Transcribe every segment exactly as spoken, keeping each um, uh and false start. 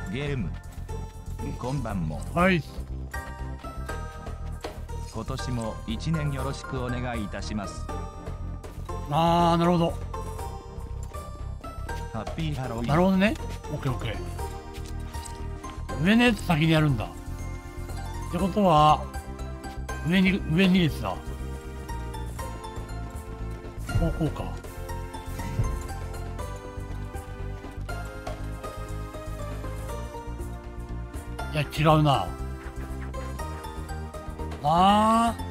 ゲームこんばんも。 はい。 今年も一年よろしくお願いいたします。 あー、なるほど。 ハッピーハロウィン。 なるほどね。オッケーオッケー。上のやつ先にやるんだ。ってことは、上に、上に列だ。こう、こうか。いや、違うな。あー。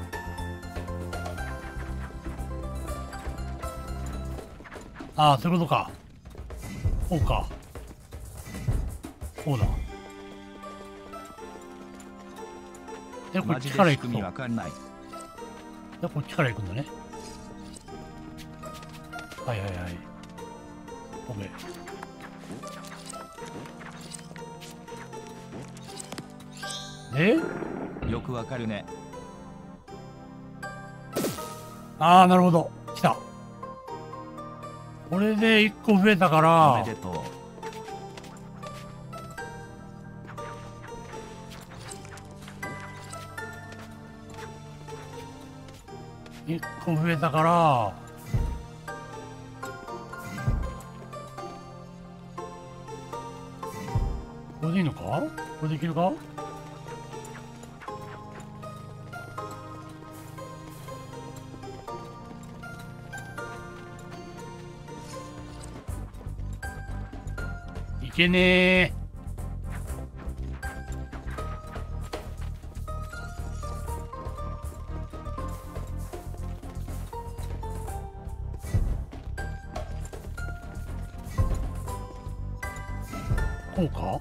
ああ、そういうことか。こうか。こうだ。で、こっちから行くと。 わかんない。 で、こっちから行くんだね。はいはいはい。ごめん。でよくわかるね。 ああ、なるほど。来た。これでいっこ増えたから。 おめでとう。いっこ増えたから。これでいいのか？これできるか？いけねー。こうか？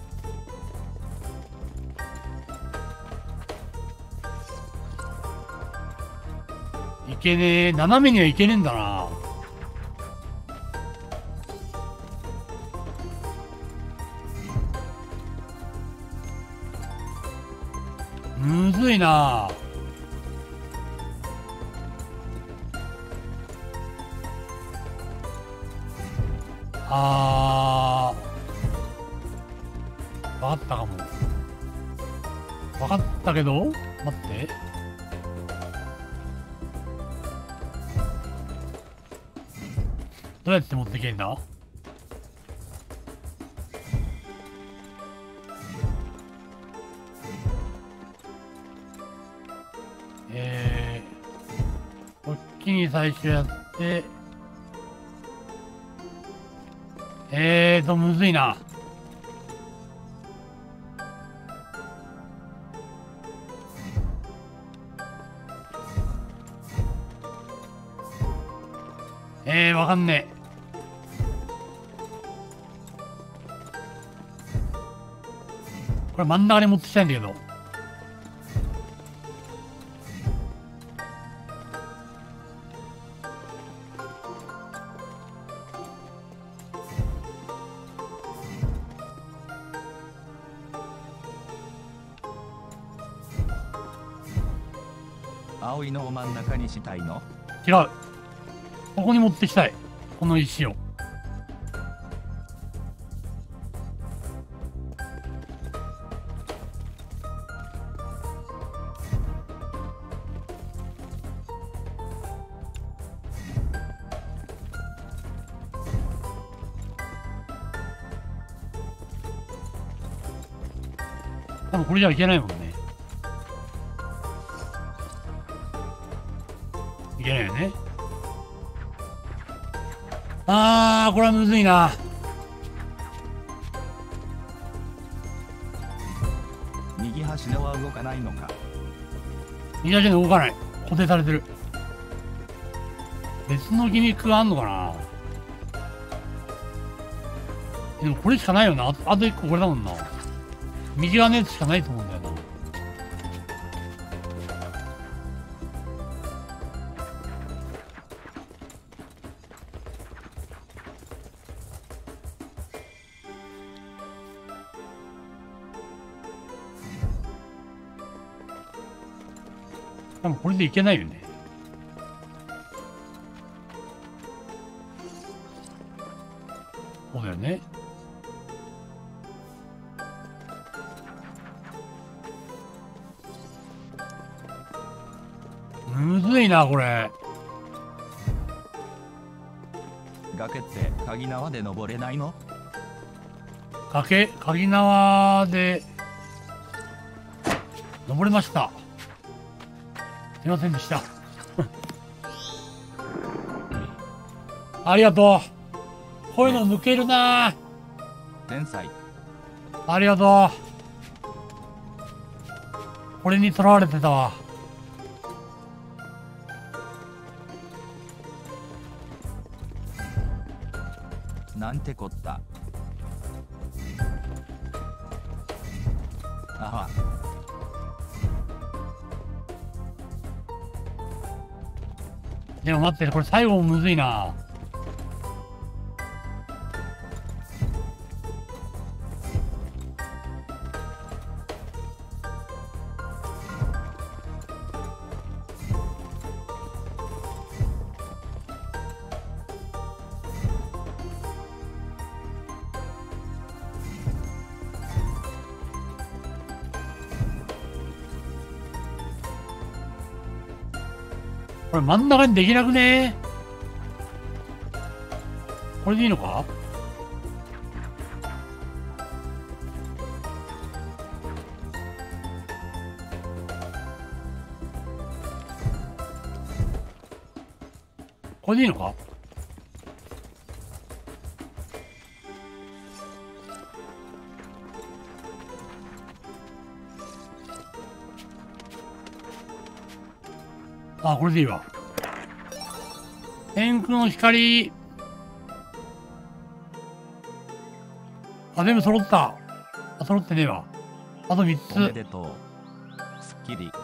いけねー。斜めにはいけねえんだな。むずいな。あー。わかったかも。わかったけど、待って。どうやって持ってけんだ？えー、こっちに最初やって、えーと、むずいな。えー、わかんねえ。これ真ん中に持ってきたいんだけど。 青いのを真ん中にしたいの？ 違う。ここに持ってきたい。この石を。多分これじゃいけないもんね。いけないよね。あー、これはむずいな。 右端のは動かないのか？ 右端の動かない。固定されてる。別のギミックがあんのかな。でもこれしかないよな。あと、あといっここれだもんな。右側のやつしかないと思うんだよな。多分これでいけないよね。そうだよね。 いな、これ。 崖って鍵縄で登れないの？ 崖、鍵縄で、登れました。すいませんでした。ありがとう。こういうの抜けるな。 天才。 ありがとう。これにとらわれてたわ。 なんてこった。あは。 でも待って、これ最後むずいな。これ真ん中にできなくね？これでいいのか？これでいいのか？あ、これでいいわ。天空の光。あ、全部揃った。あ、揃ってねえわ。あとみっつ。 おめでとう。すっきり。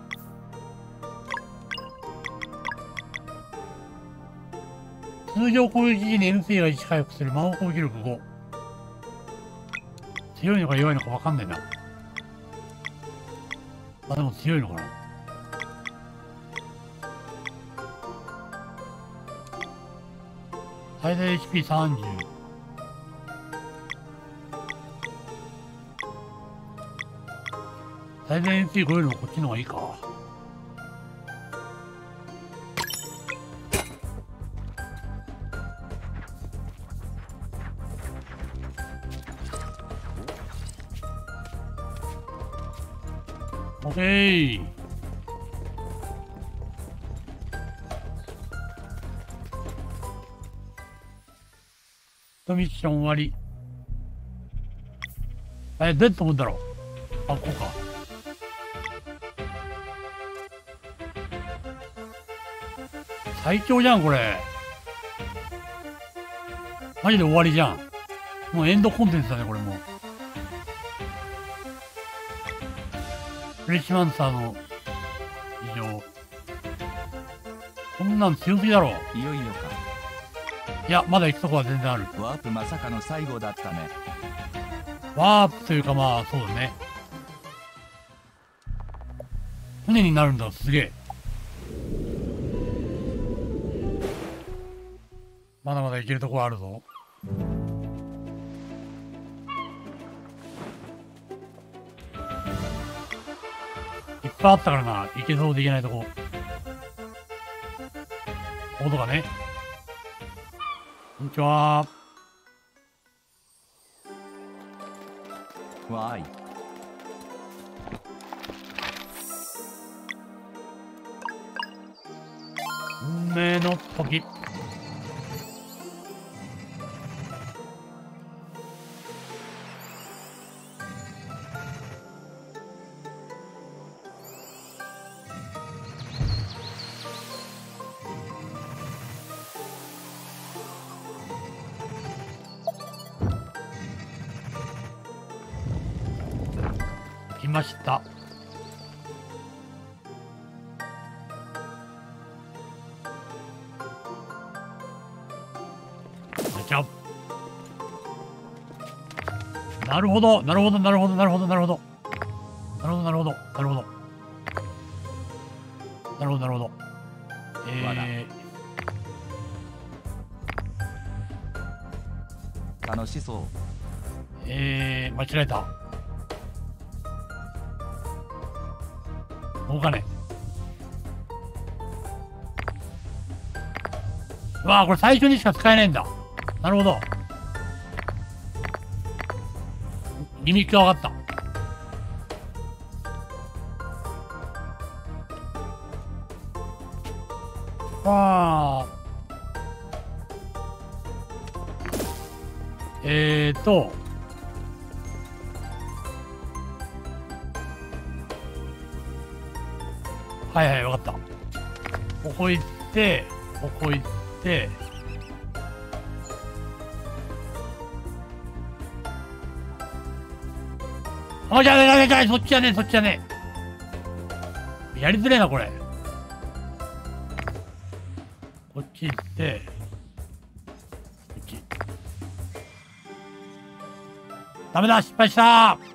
通常攻撃時に エヌピー がいち回復する魔法攻撃力ご。強いのか弱いのかわかんないな。あ、でも強いのかな。最大 エイチピーさんじゅう。最大 エヌピーご よりもこっちの方がいいか。オッケー。ミッション終わり。え、どうやって飛ぶんだろう。あ、こうか。最強じゃん、これ。マジで終わりじゃん。もうエンドコンテンツだね、これもう。フレッシュマンサーの以上。こんなん強すぎだろ。 いよいよか。 いや、まだ行くとこは全然ある。 ワープまさかの最後だったね。 ワープというかまあ、そうだね。船になるんだ、すげえ。まだまだ行けるとこはあるぞ。いっぱいあったからな、行けそうでいけないとこ。こことかね。こんにちは。 わーい。 運命の時。来ました。じゃなるほど、なるほど、なるほど、なるほど、なるほど。なるほど、なるほど、なるほど。なるほど、なるほど。えー、楽しそう。 えー、間違えた。動かねうわあ、これ最初にしか使えないんだ。なるほど。ギミックが分かった。わあ。えーと。はいはい、分かった。ここ行って、ここ行って、あ、じゃあ、じゃあ、じゃあ、そっちじゃねえ、そっちじゃねえ。やりづれえな、これ。こっち行って、こっち。ダメだ、失敗したー。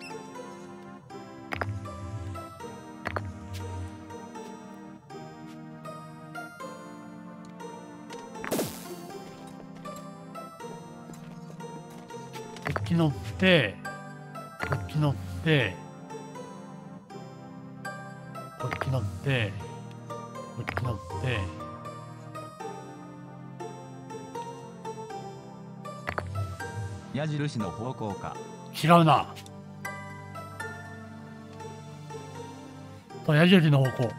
こっち乗って、こっち乗って、こっち乗って、こっち乗って、 矢印の方向か。 違うな。そう、矢印の方向。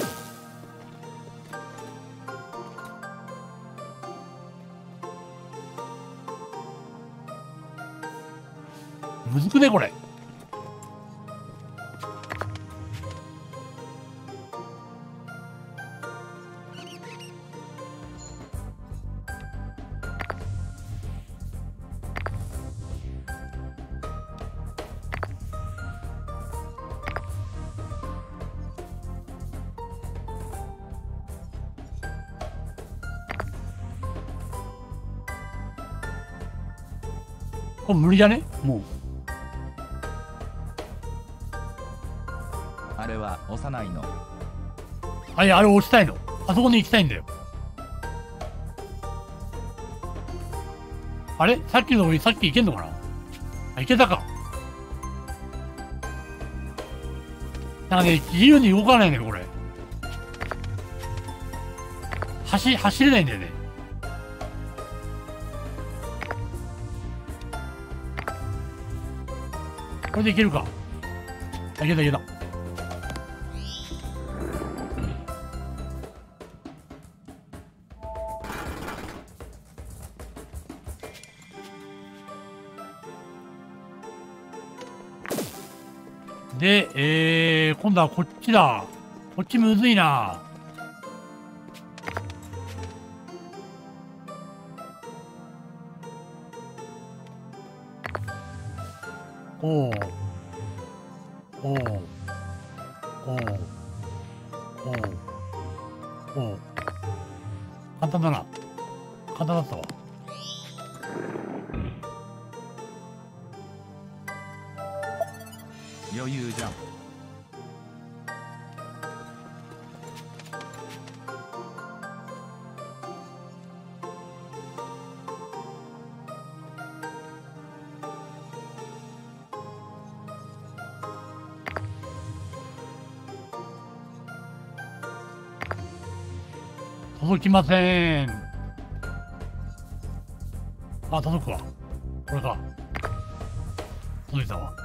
むずくねこれ。これ無理じゃねもう。 あれは押さないの。 あれ、あれ押したいの。あそこに行きたいんだよ。あれさっきのとこにさっき行けんのかなあ、行けたか。なんかね、自由に動かないね、これ。走、走れないんだよね。これでいけるか。あ、いけたいけた。で、えー、今度はこっちだ。こっちむずいな。こう。こう。こう。こう。こう。簡単だな。簡単だったわ。 余裕じゃん。 届きません。あ、届くわ。これか。届いたわ。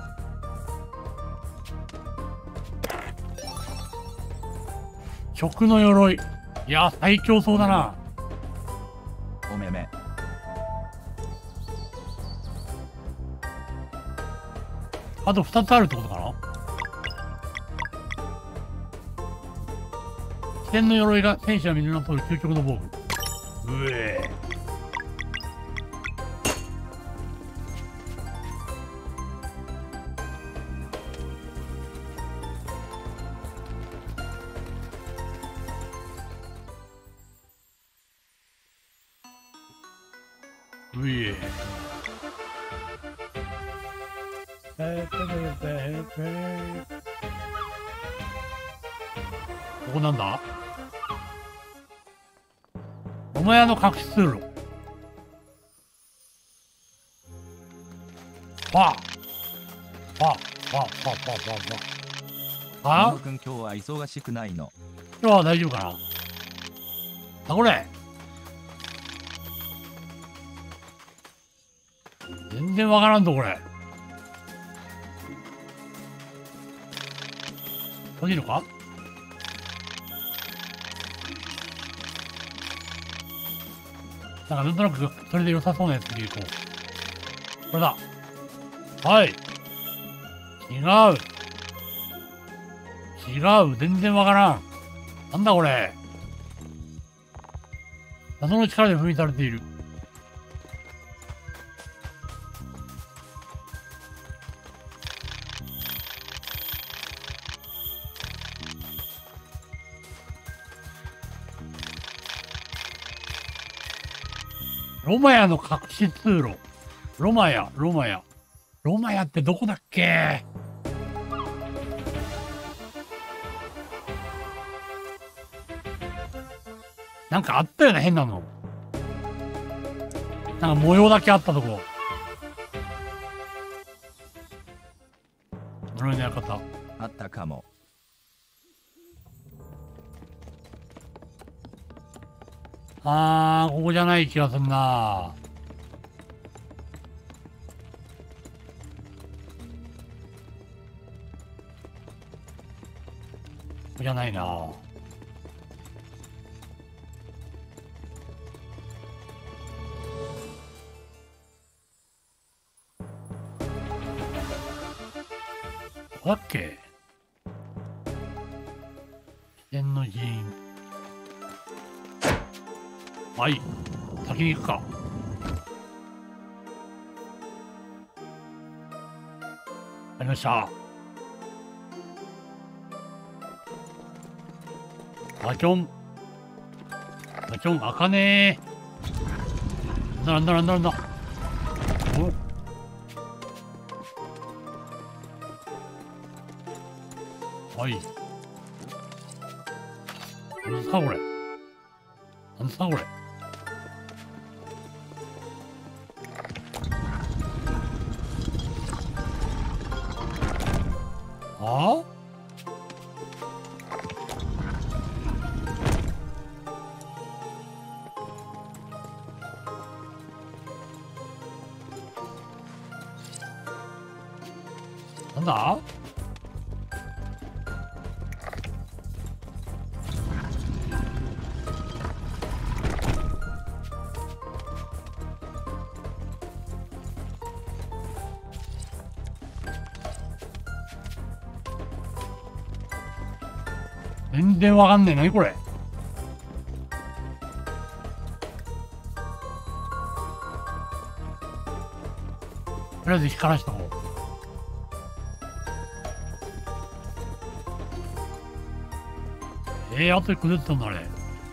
食の鎧。いや、最強そうだな。 おめめ。 あとふたつあるってことかな。四天の鎧が戦士はみんな通る究極の防具。うえうえここなんだ。桃屋の隠し通路。パーパーパーパーパーパーパー。ああ君今日は忙しくないの。 今日は大丈夫かな。あ、これ全然わからんぞ、これ。閉じるか？なんかなんとなくそれで良さそうなやつでいこう。これだ。はい。違う。違う。全然わからん。なんだこれ。謎の力で封印されている。ロマヤの隠し通路。ロマヤ、ロマヤ。ロマヤってどこだっけ？なんかあったよね、変なの。なんか模様だけあったとこ。呪いの館。 あったかも。 あー、ここじゃない気がすんな。ここじゃないな。どこだっけ？自然の寺院。はい。先に行くか。ありました。ガチョン。ガチョン、開かねえ。なんだなんだなんだなんだ。おはい。なんすかこれ。なんすかこれ。ああ？なんだ？全然わかんねえ。なにこれ。とりあえず光らしとこう。えー、あとで崩ったんだね。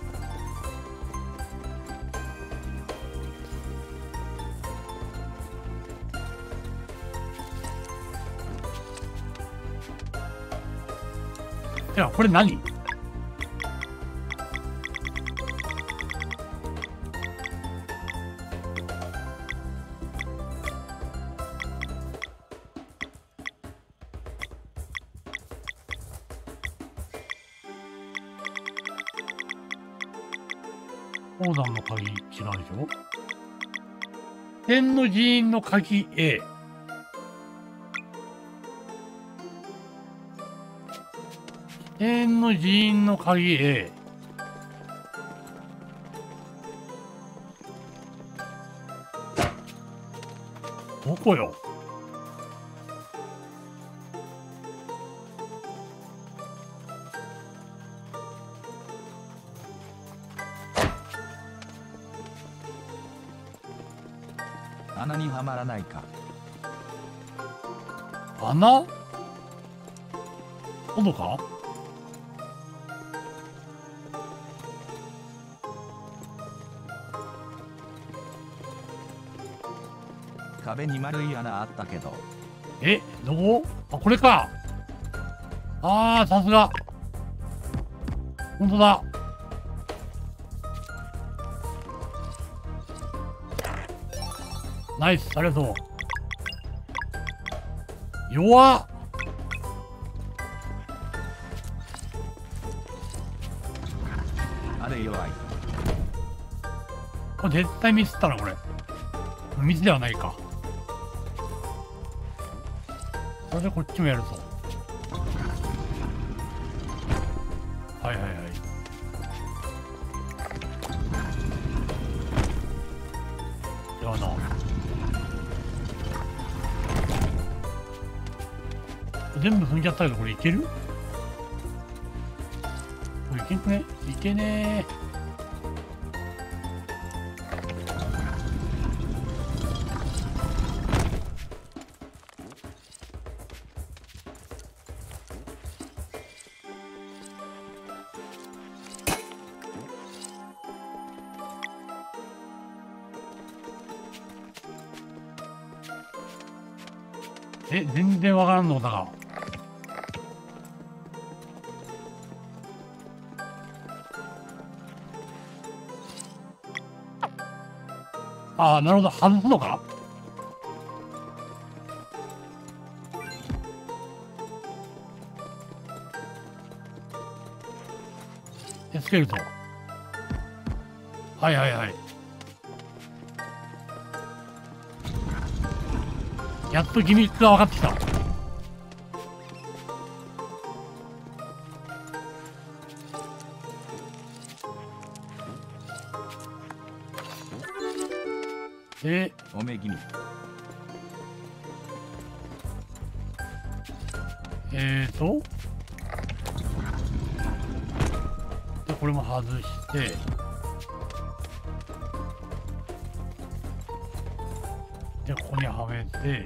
てか、これ何？鉱山の鍵違うでしょ？天の寺院の鍵 A。天の寺院の鍵 A。どこよ？ 穴にはまらないか。 穴？今度か？ 壁に丸い穴あったけど。 え、どこ？あ、これか。ああ、さすが。ほんとだ。ナイス、ありがとう。弱っ。 あれ弱い。 これ絶対ミスったな、これ。ミスではないか。 それでこっちもやると。はいはいはい。違うな。全部踏んじゃったけど、これいける？これいけんくね？いけねー。え、全然わからんのだが。ああ、なるほど。外すのかな？エスケルトン。はいはいはい。やっとギミックが分かってきた。で、 おめぎみ。 えーと、で、これも外して、で、ここにはめて、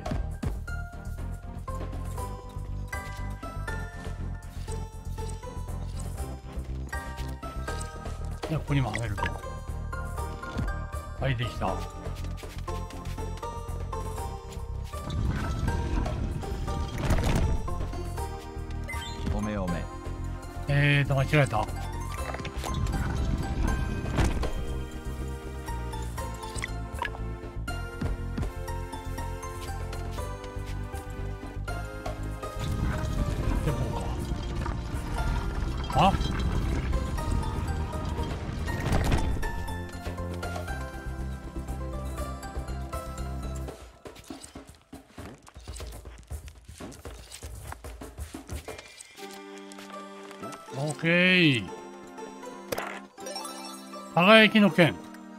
で、ここにもはめると。はい、できた。 おめおめ。 えーと、間違えた。で、こうか。あ？オッケー。輝きの剣。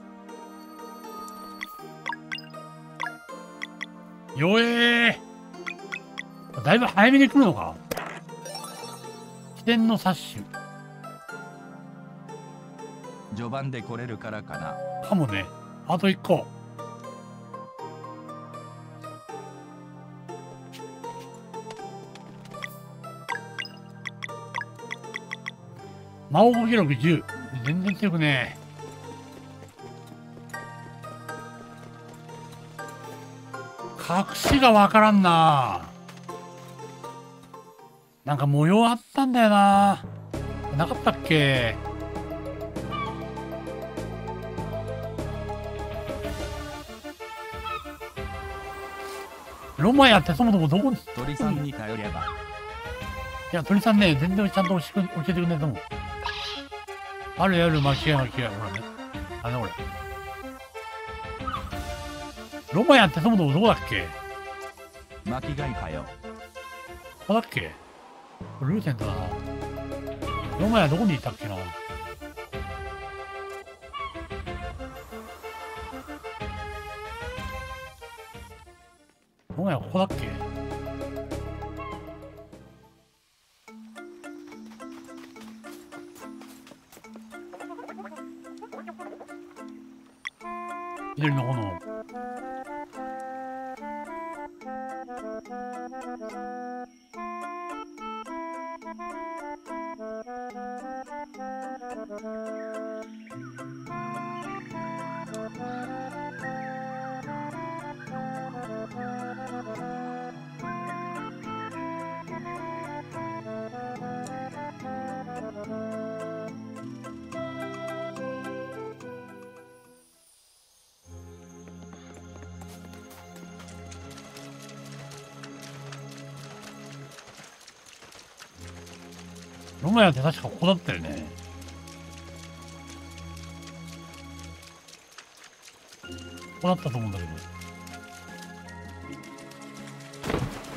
よえー。だいぶ早めに来るのか。起点の殺手。 序盤で来れるからかな。 かもね。あといっこ。魔王語記録じゅう。全然強くねえ。隠しがわからんな。なんか模様あったんだよな。なかったっけ？ロマヤってそもそもどこに？ 鳥さんに頼れば。 いや、鳥さんね、全然ちゃんと教えてくれないと思う。あるある、間違い間違い。ほらね。あの、これ。ロマヤってそもそもどこだっけ？ 巻き貝かよ。 ここだっけ？ルーセントだな。ロマヤどこにいたっけな？ロマヤここだっけ？緑の炎。ロマヤって確かここだったよね。ここだったと思うんだけど。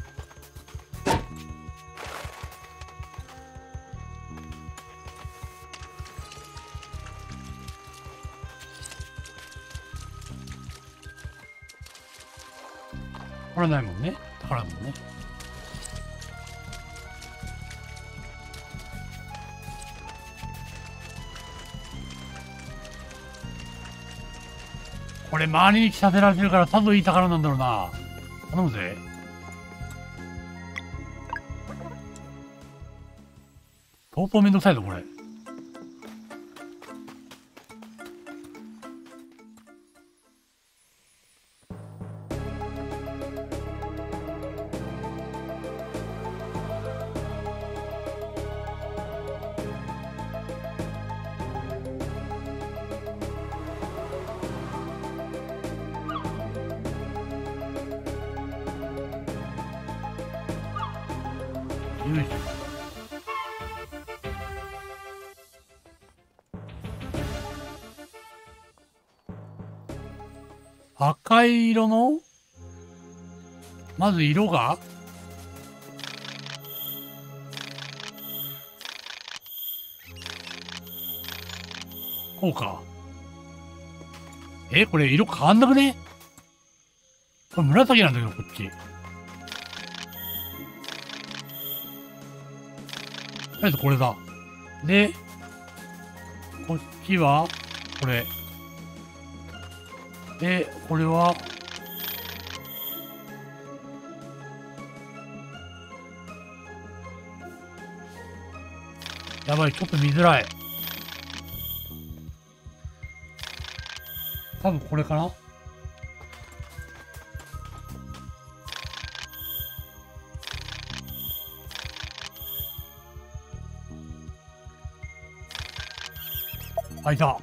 これないもんね。宝もんね。これ周りに着させられてるからさぞいい宝なんだろうな。頼むぜ。相当めんどくさいぞ、これ。よいしょ。赤い色のまず色がこうか。え、これ色変わんなくね？これ紫なんだけど、こっち。とりあえずこれだ。で、こっちは、これ。で、これは、やばい、ちょっと見づらい。多分これかな？あ、いた。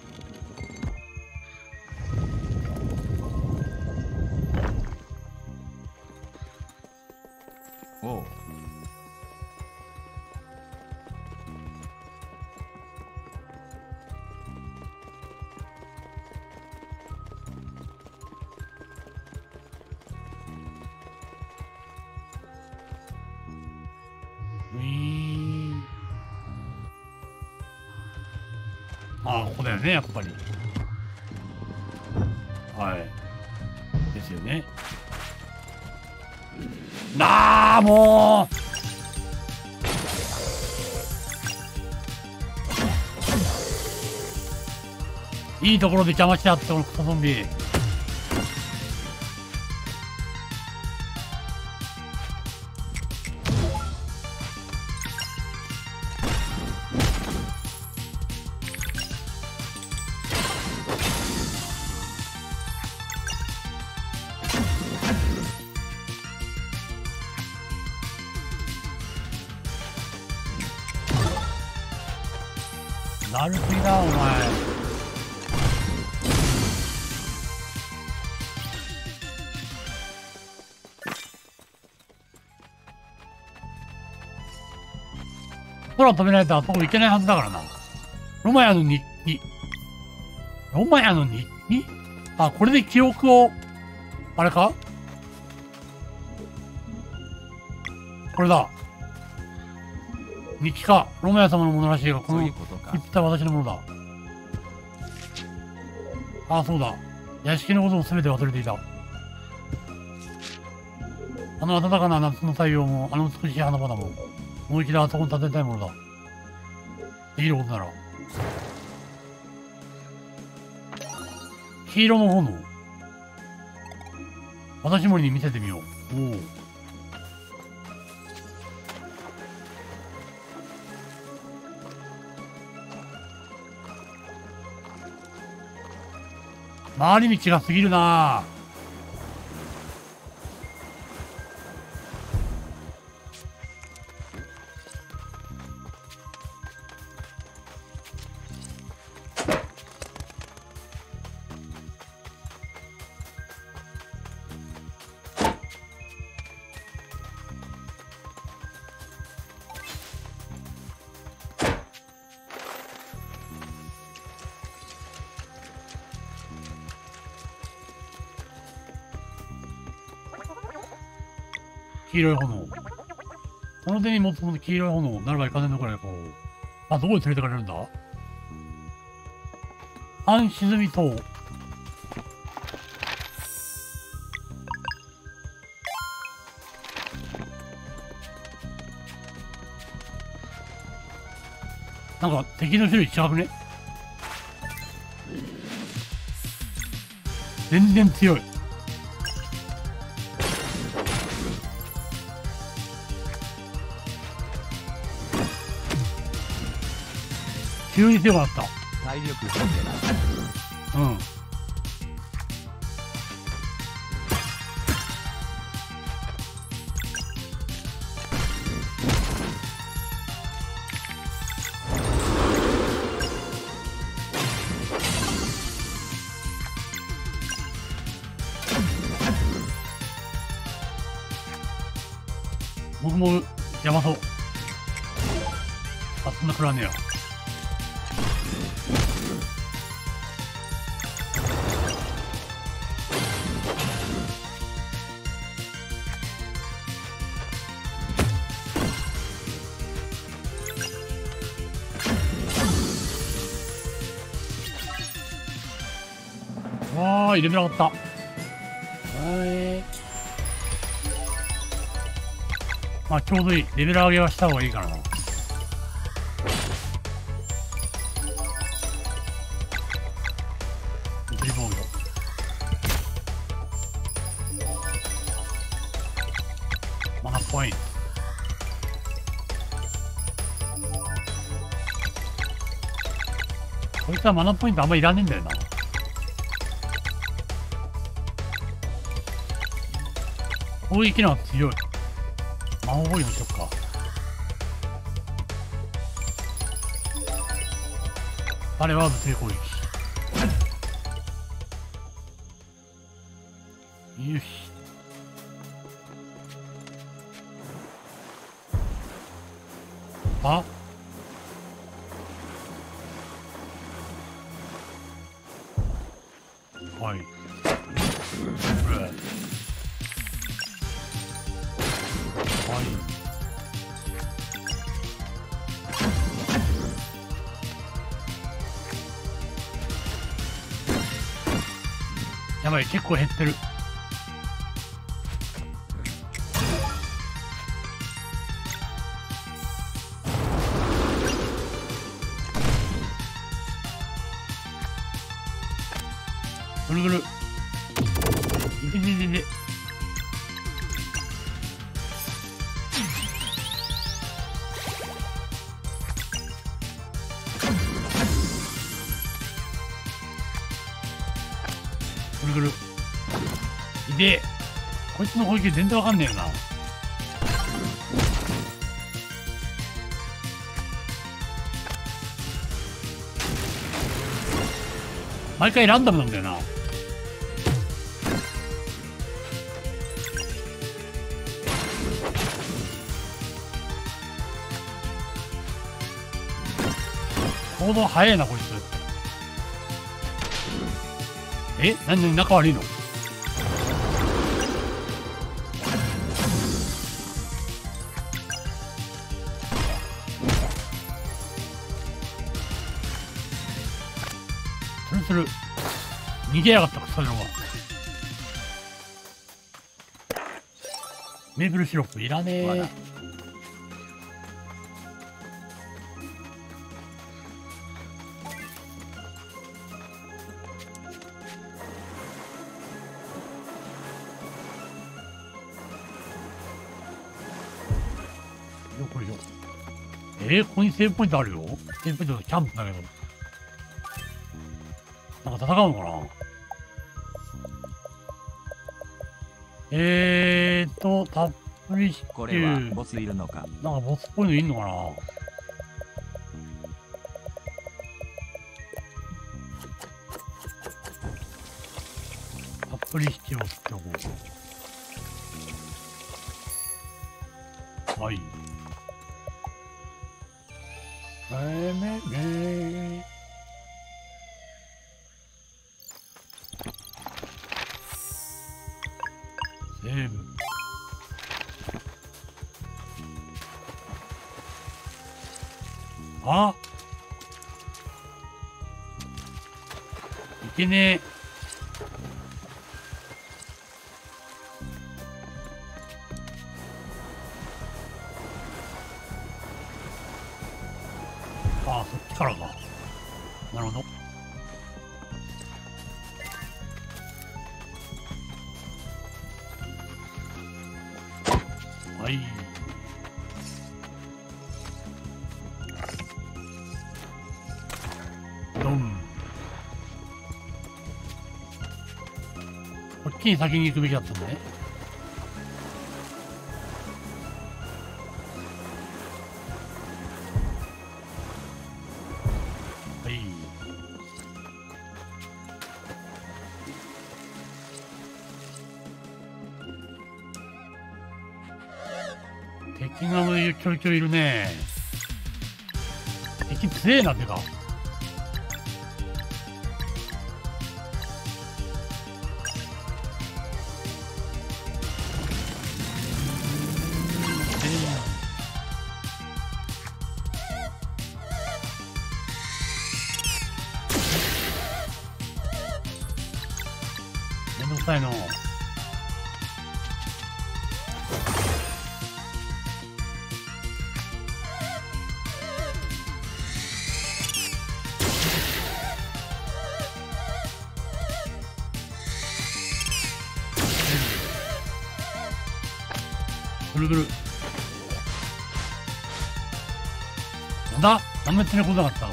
おう。 うぃー。ああ、ここだよね、やっぱり。はい。ですよね。なあ、もういいところで邪魔しちゃって、このクソゾンビ。なるすぎだ、お前。空飛べないとあそこ行けないはずだからな。ロマヤの日記。ロマヤの日記？あ、これで記憶を、あれか？これだ。日記か。ロマヤ様のものらしいが、この切った私のものだ。ああ、そうだ。屋敷のことも全て忘れていた。あの暖かな夏の太陽も、あの美しい花々も、もう一度あそこに建てたいものだ。できることなら。黄色の炎。私森に見せてみよう。おお。回り道が過ぎるなぁ。黄色い炎。この手に持つこの黄色い炎。ならばいかねんのくらいこう。あ、どこに連れてかれるんだ？半沈み塔。 なんか敵の種類違くね？全然強い。急に強くなった。 体力増えてます。 うん。僕も山そう。あ、そんなくらねえよ。わーい、レベル上がった。はい。まあ、ちょうどいい。レベル上げはした方がいいからな。リボード。マナポイント。こいつはマナポイントあんまいらねえんだよな。攻撃のは強い。魔法ボーイにしよっか。あれは物理攻撃。よし。あ、はい。やばい、結構減ってる。ぐるぐる。いてててて。ぐるぐる。いて。こいつの攻撃全然わかんねえよな。毎回ランダムなんだよな。行動早いなこいつ。え、なんで仲悪いの？するする。逃げやがったクソ野郎が。メープルシロップいらねえ。よこれよ。えー、ここにセーブポイントあるよ。セーブポイントキャンプだけど。なんか戦うのかな。えーと、たっぷりシチュー。 これはボスいるのか。 なんかボスっぽいのいんのかな。たっぷりシチューを作っておこう。はい。めめめセーブ。あ、いけねえ。 ああ、そっちからか。なるほど。はい。ドン。こっちに先に行くべきだったんだね。はい。敵がちょいちょいいるね。敵強えな、てか。めんどくさいの。ぐるぐる。なんだ、あんまり詰め込んなかったの。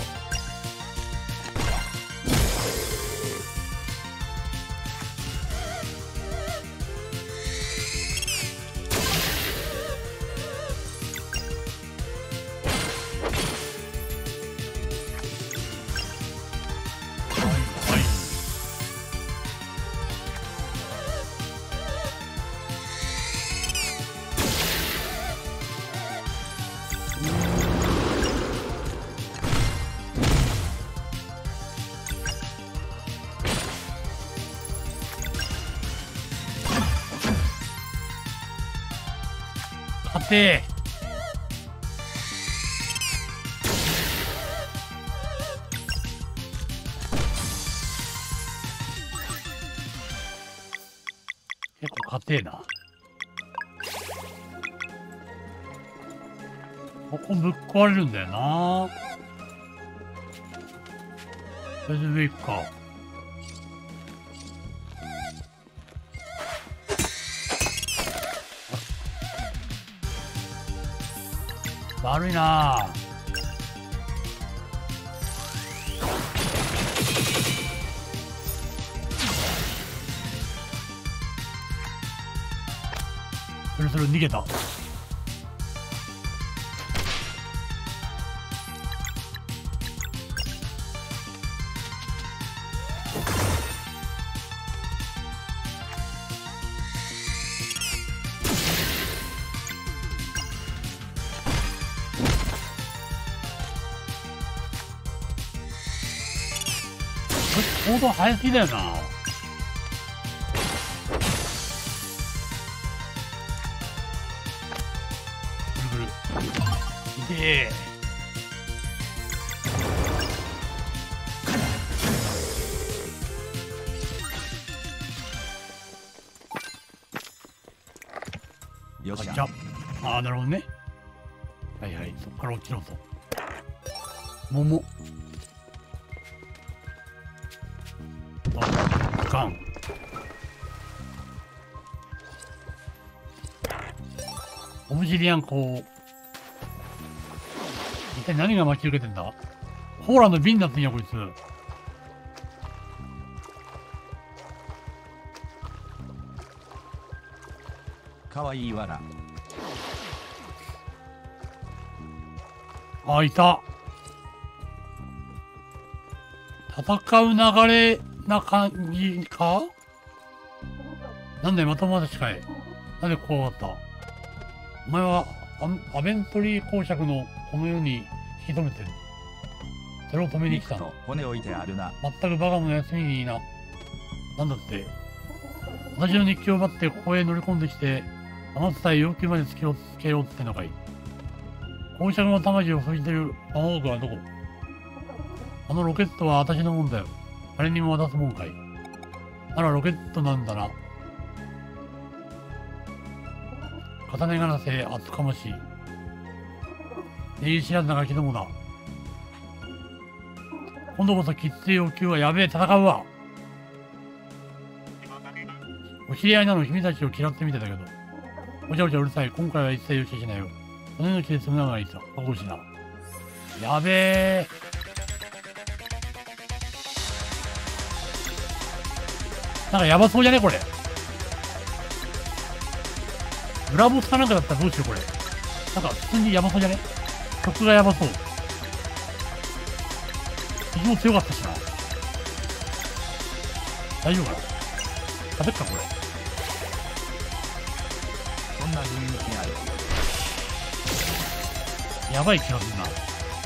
勝てー。結構硬えな。ここぶっ壊れるんだよな。それで上行くか。悪いなぁ。それそれ逃げた。行動早すぎだよな。ぐるぐる。いてえ。 よっしゃ。 じゃああ、なるほどね。はいはい、そっから落ちろと。桃。あ、ガン。オブジリアンこう。一体何が待ち受けてんだ。コーラの瓶だってんやこいつ。 かわいいわら。 あ、いた。戦う流れな感じか。なんでまたまた近い。なんでこうだった。お前はア, アベントリー公爵のこの世に引き止めてる。それを止めに来たの。 骨置いてあるな。 全くバカの休みにいいな。なんだって。私の日記を奪ってここへ乗り込んできて、あなたさえ要求まで突きつけようってのかい。公爵の魂を封じてる魔王具はどこ。あのロケットは私のもんだよ。誰にも渡すもんかい。ならロケットなんだな。片根がなせ厚かましい。礼儀知らずなガキどもだ。 今度こそきつい要求はやべえ、戦うわ。お知り合いなの君たちを嫌ってみてたけど。おちゃおちゃうるさい。今回は一切予期しないよ。骨の血で済むながらいいさ。覚悟しな。やべえ。なんかやばそうじゃねこれ。ブラボスかなんかだったらどうしようこれ。なんか普通にやばそうじゃね。曲がやばそう。敵も強かったしな。大丈夫かな。食べっかこれ。 そんな人気ある。 やばい気がするな。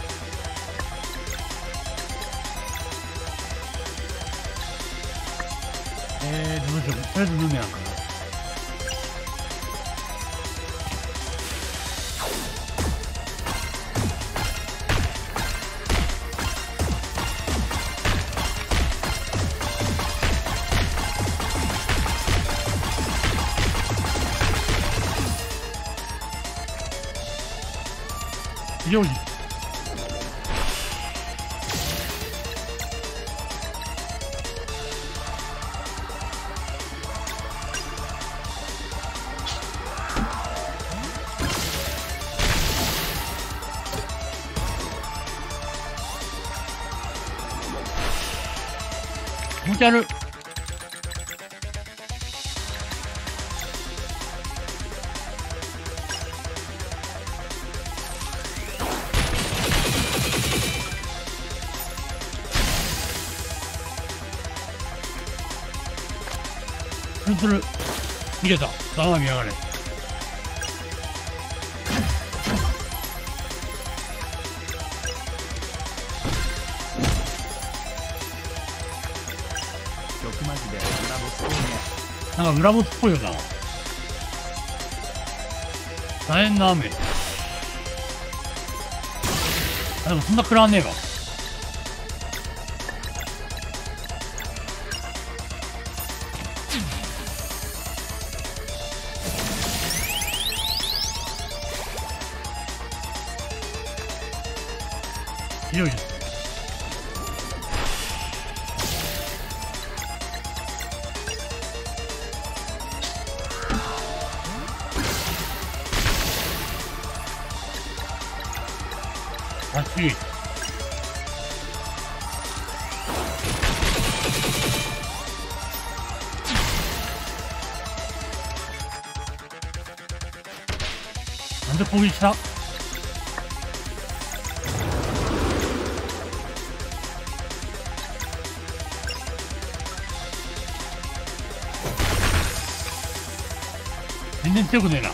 えー、どうしよう。とりあえずルーメランかな。料理気持ち悪い。するする逃げた。頼みやがれ。 曲マジで裏ボスっぽいね。 なんか裏ボスっぽいよな。大変な雨。あ、でもそんな食らわねえわ。ひどいです。熱い。なんで攻撃した？全然強くねえな。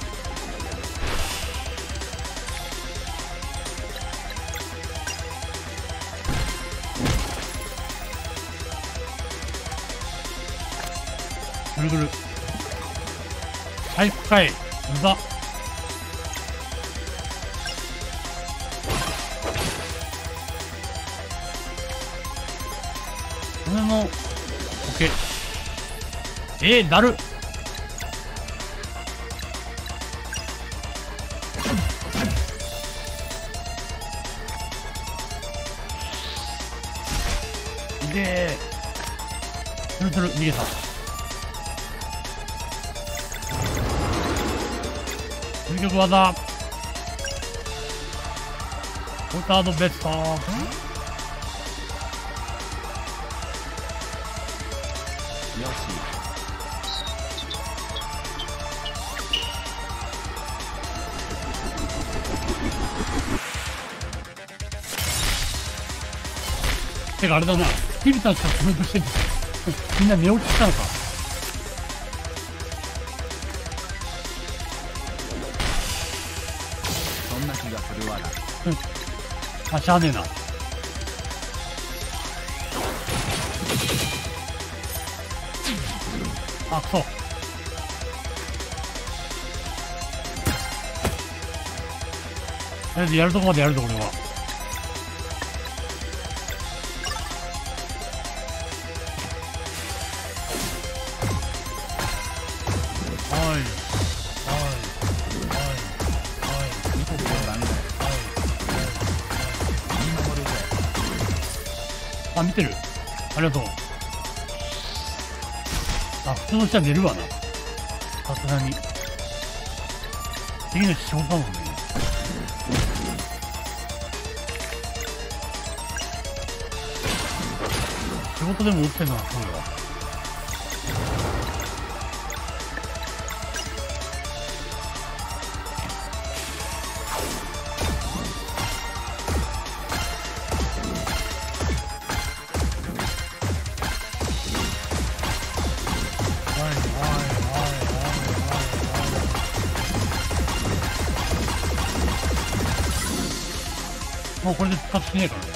ぐるぐる。回復回無駄。これの OK。 えー、だる。でー、つるつる逃げた。究極技ポータードベスト。 よし。 てかあれだな、キリタンしかコメントしてんのみんな寝落ちしたのか。 そんな気がするわな。 あ、しゃあねえな。あ、くそ。とりあえずやるとこまでやるぞ俺は。 あ、見てる。ありがとう。あ、普通の人は寝るわな。さすがに。次の日仕事だもんね。仕事でも起きてんのはそうよ。もうこれで復活しねえからね。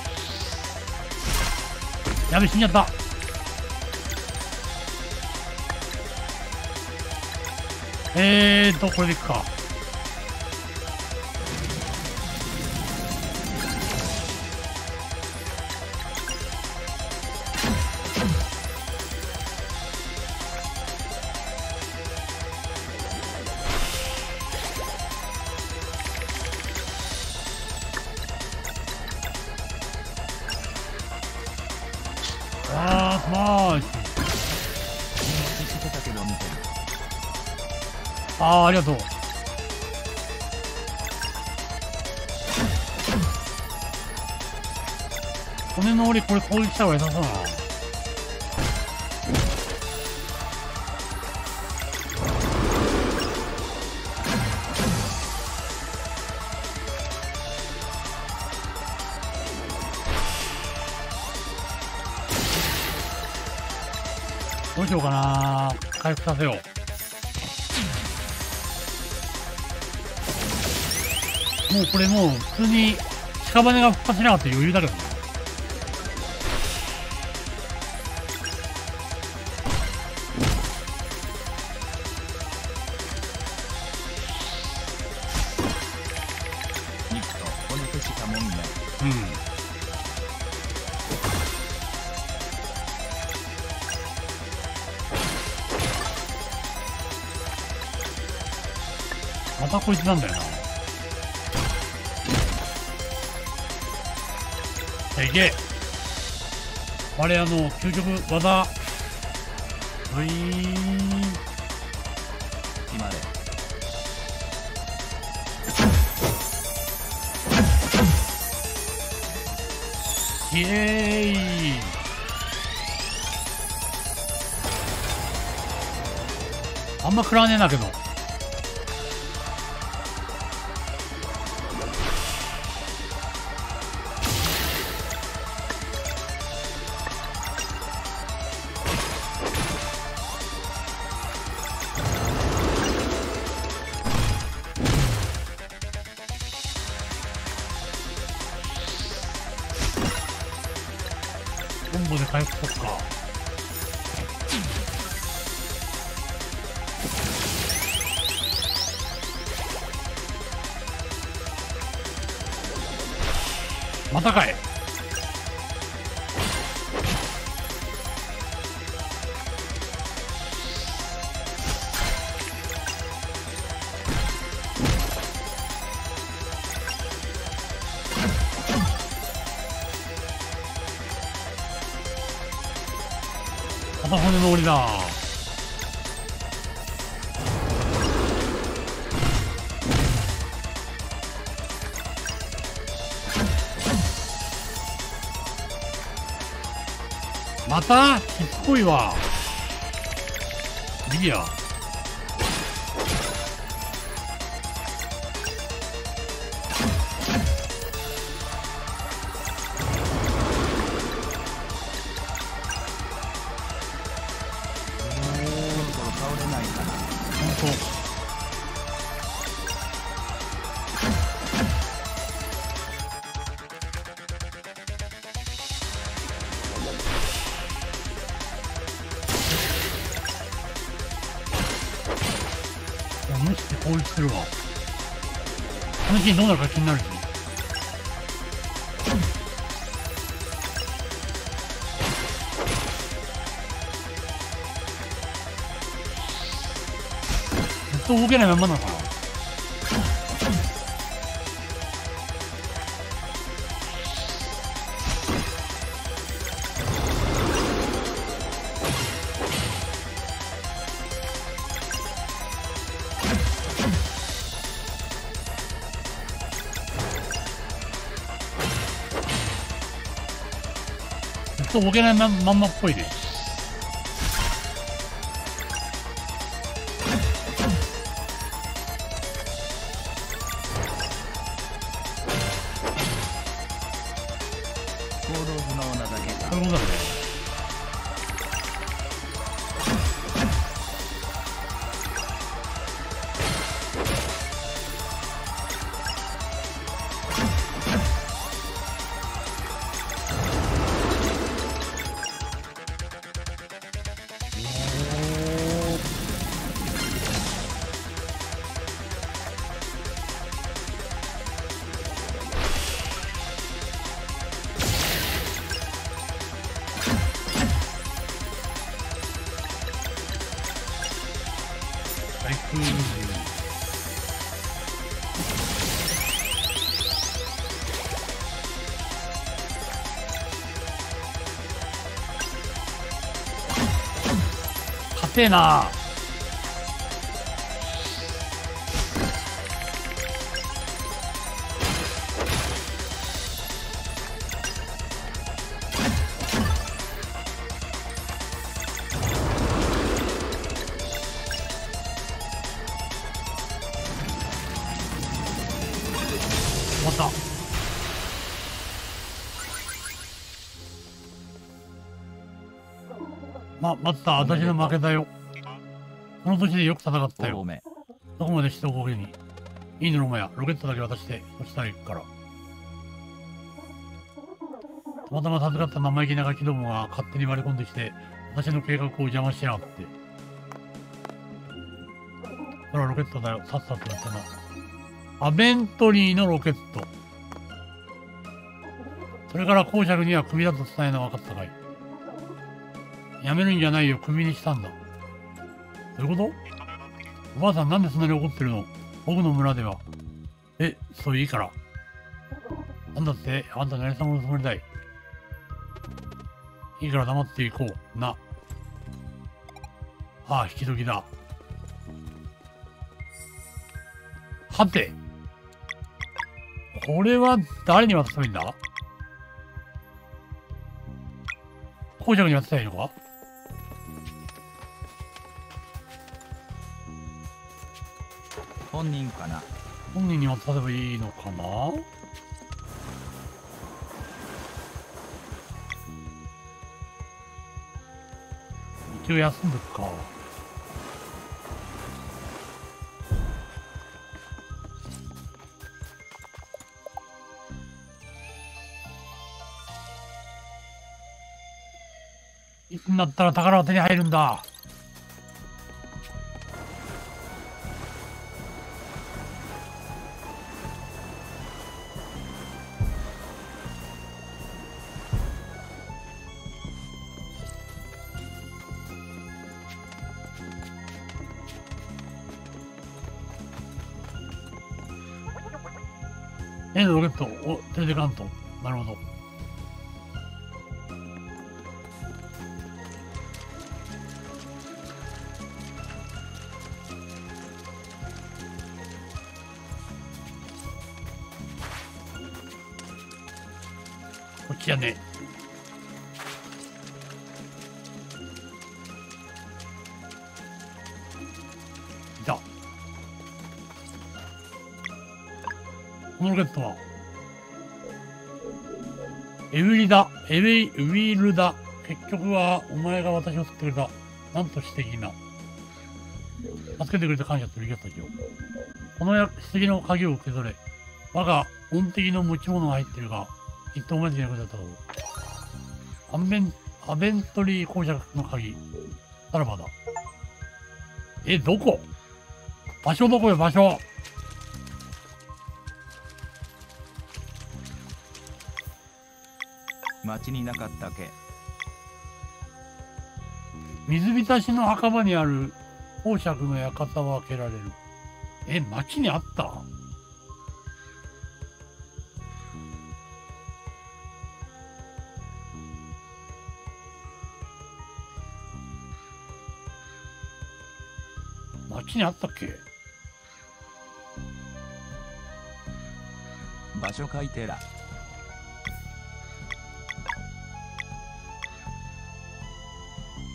やべ、死んじゃった。えーと、これでいくか。あー、まあ、 してたけど見てる。 あー、ありがとう。骨の折り、これ攻撃した方が良さそうだな。どうしようかな。回復させよう。もうこれもう普通に屍が復活しなかったら余裕だけどね。 肉と骨としかもんない。 うん。またこいつなんだよな。じゃあいけ。我あの究極技。ういーん。 決まれ。 イエーイ。あんま食らわねえんだけど。コンボで回復そっか。またかい。また骨の折りだ。またしつこいわ。いいや。 倒れないかな。 ほんと。無視って攻撃するわ。このシーンどうなるか気になるし。ずっと動けないまんまなのかな。 と動けないまんまっぽいね。 行動不能なだけか。 そういうことだね。最高。勝てえな。終わった。ま、待った。私の負けだよ。この年でよく戦ったよ。 ごめん。 どこまでしておこげに。いいのお前や。ロケットだけ渡して、そしたら行くから。たまたま授かった生意気なガキどもが勝手に割り込んできて、私の計画を邪魔しやがって。それはロケットだよ。さっさとやってな。アベントリーのロケット。それから公爵にはクビだと伝えな分かったかい。やめるんじゃないよ。クビにしたんだ。どういうこと？おばあさんなんでそんなに怒ってるの？僕の村では。え、そういいから。なんだって？あんた何様のつもりだい？いいから黙っていこう。な。ああ、引き時だ。はて。これは誰に渡せばいいんだ？公爵に渡せばいいのか？ 本人かな。 本人に渡せばいいのかな？一応休んどくか。いつになったら宝は手に入るんだ。えのロケットを連れてかんと。なるほど。こっちやね。いた。このロケットはエウリだ。エウィ、ウィルだ。結局はお前が私を救ってくれた。なんとしていいな。助けてくれて感謝と言い方よ。この棺の鍵を受け取れ。我が音的の持ち物が入っているが、きっとお前たちに役立ったろう。アンベン、アベントリー公爵の鍵。さらばだ。え、どこ？場所どこよ、場所。 町になかったけ。 水浸しの墓場にある公爵の館は開けられる。え、町にあった？町にあったっけ？ 場所書いてら。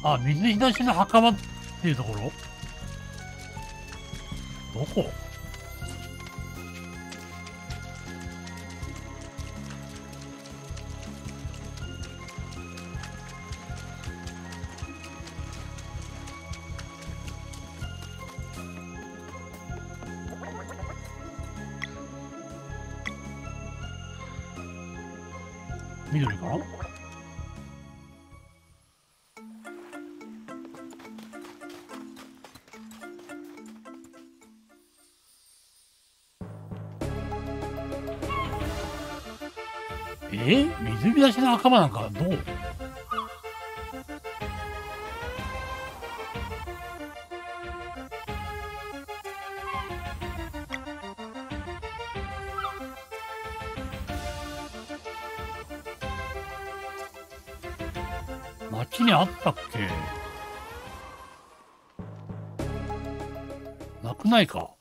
あ、水浸しの墓場っていうところ？どこ？緑かな？えー、水浸しの墓場なんかどう？街にあったっけ？なくないか？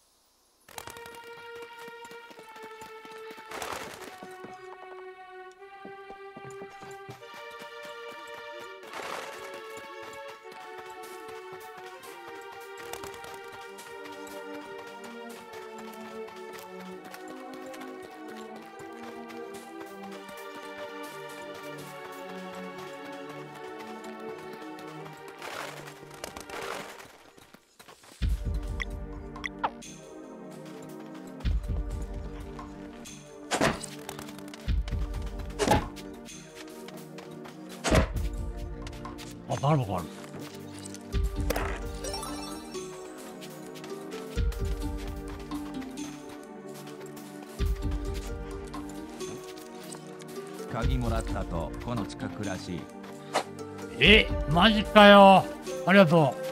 あ、バルボがある。 鍵もらったとこの近くらしい。 え、マジかよ。ありがとう。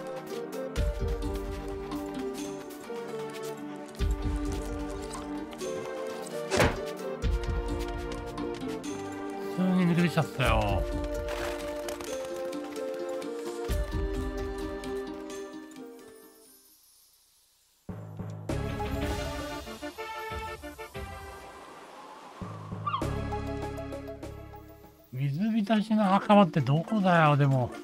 普通に抜けてきちゃったよ。水浸しの墓場ってどこだよ、でも。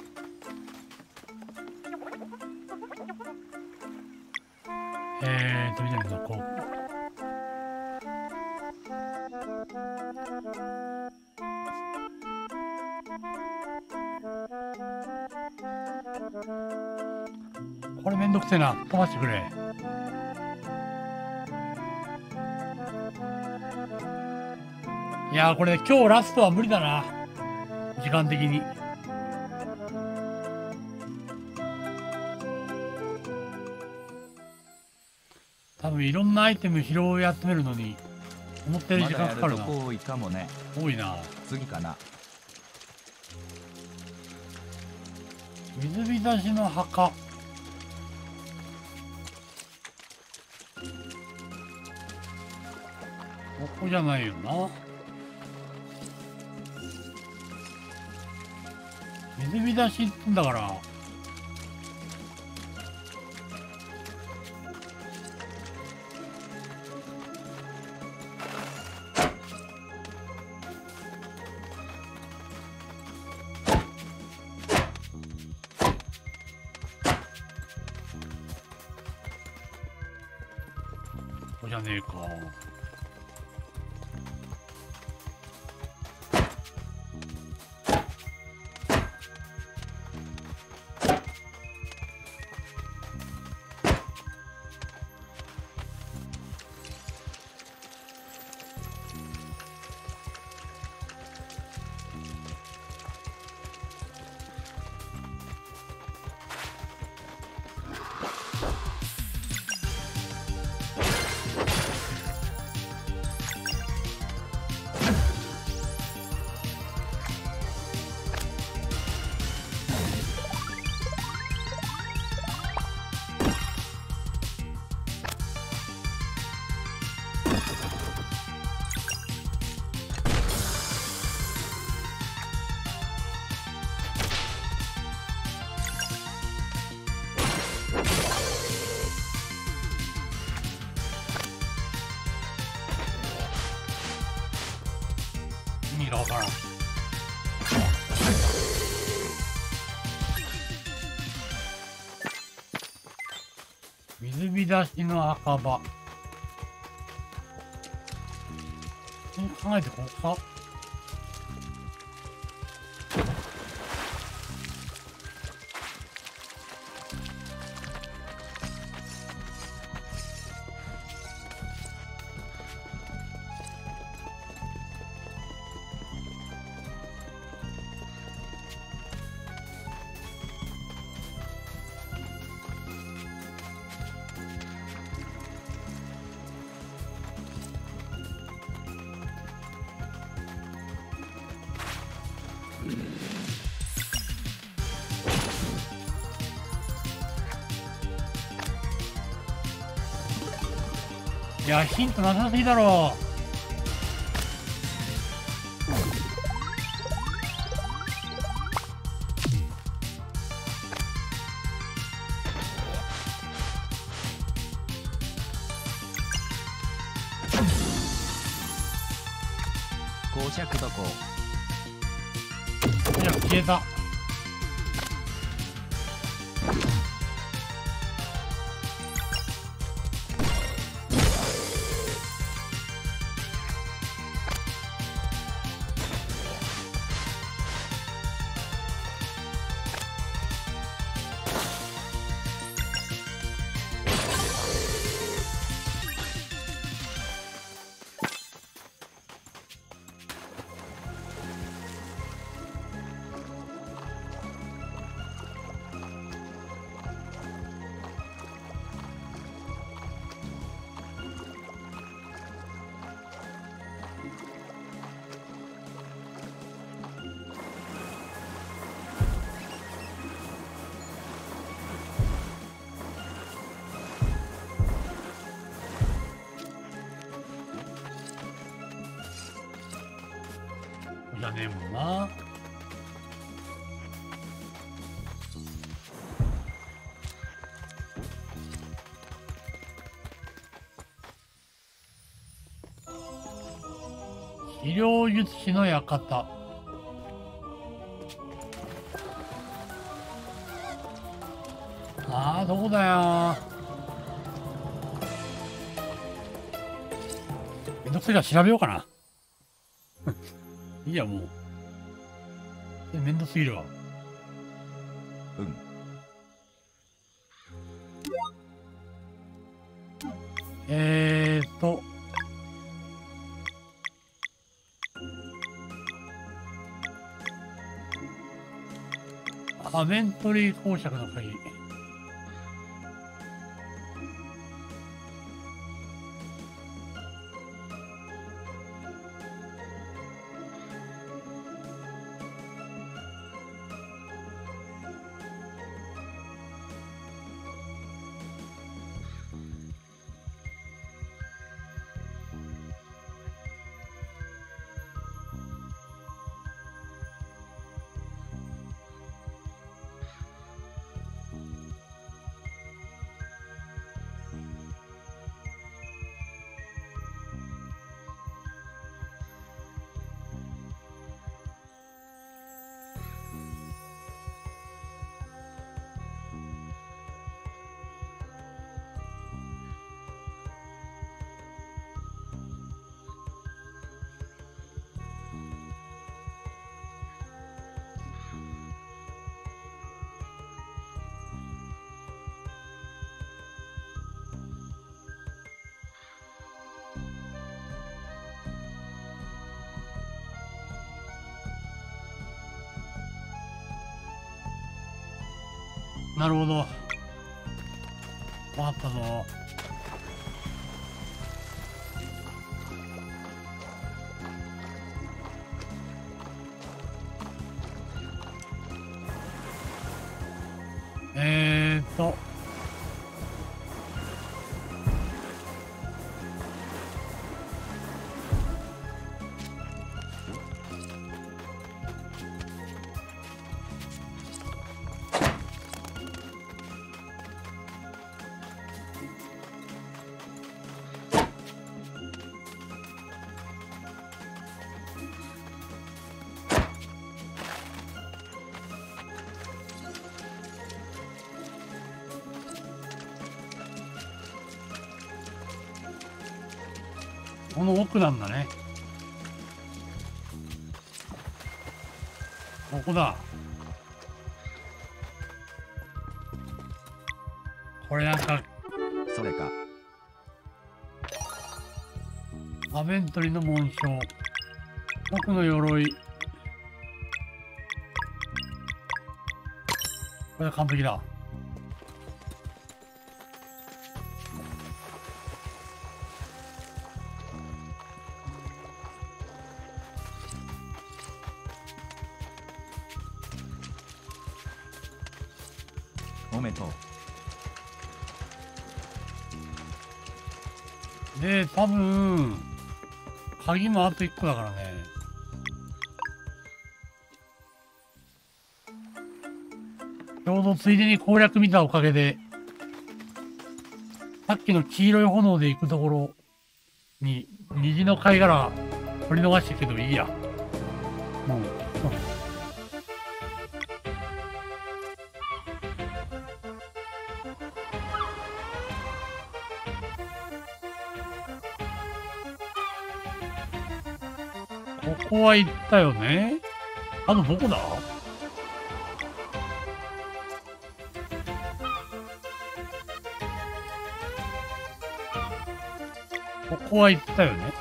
えーと、緑のこう。これめんどくせえな。飛ばしてくれ。いやー、これ今日ラストは無理だな。時間的に。多分いろんなアイテム拾い集めるのに思ったより時間かかるな。 まだやるとこ多いかもね。 多いな。 次かな。 水浸しの墓。ここじゃないよな。水浸しってんだから。ここじゃねえか。意味がわからん。 水浸しの赤羽。そう考えてここか。いや、ヒントなさすぎだろ膠着どこ。 いや、消えた。じゃねえもんな。医療術師の館。ああ、どこだよ。めんどくせえから調べようかな。いいや、もう。めんどすぎるわ。 うん。 えーっと。アメントリー公爵の鍵。なるほど。わかったぞ。えーっと。 この奥なんだね。ここだ。これなんかそれか。 アベントリーの紋章、僕の鎧。これ完璧だ。 おめでとう。 で、多分、鍵もあといっこだからね。ちょうどついでに攻略見たおかげで、さっきの黄色い炎で行くところに、虹の貝殻取り逃したけどいいや。もう、うんここは行ったよね。あとどこだ？ここは行ったよね。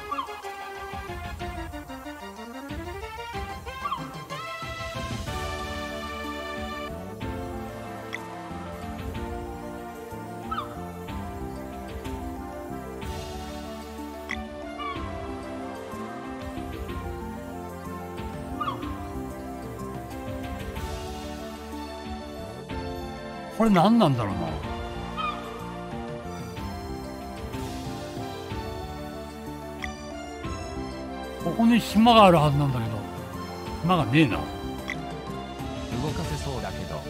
これ何なんだろうな。ここに島があるはずなんだけど、島がねえな。 動かせそうだけど。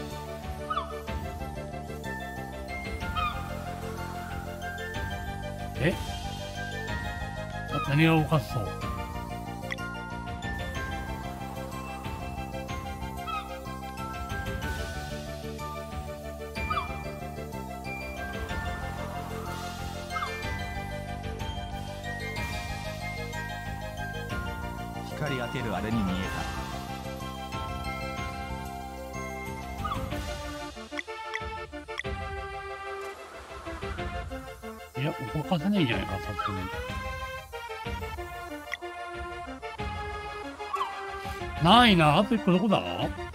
え？何が動かすそう？ 光当てるあれに見えいや、動かせないんじゃないか、さすがに。ないな。あと一個どこだ？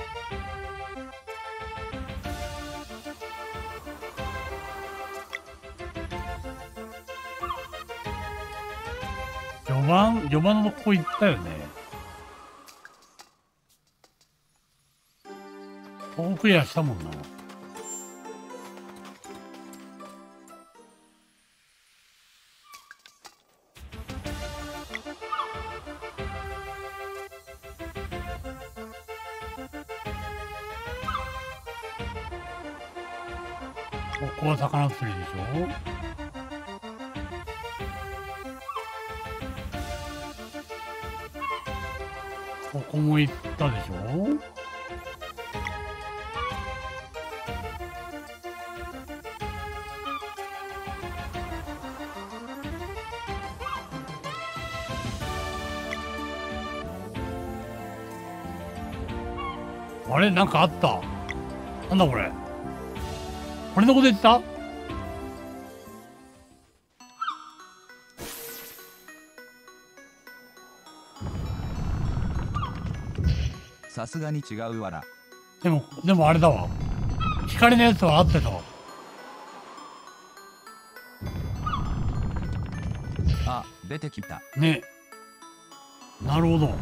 序盤序盤のとこ行ったよね。ここクリアしたもんな。ここは魚釣りでしょ。ここも行ったでしょ。あれなんかあった。なんだこれ。これのこと言った？ さすがに違うわら。 でも、でもあれだわ。光のやつは合ってたわ。 あ、出てきた。 ね。なるほど。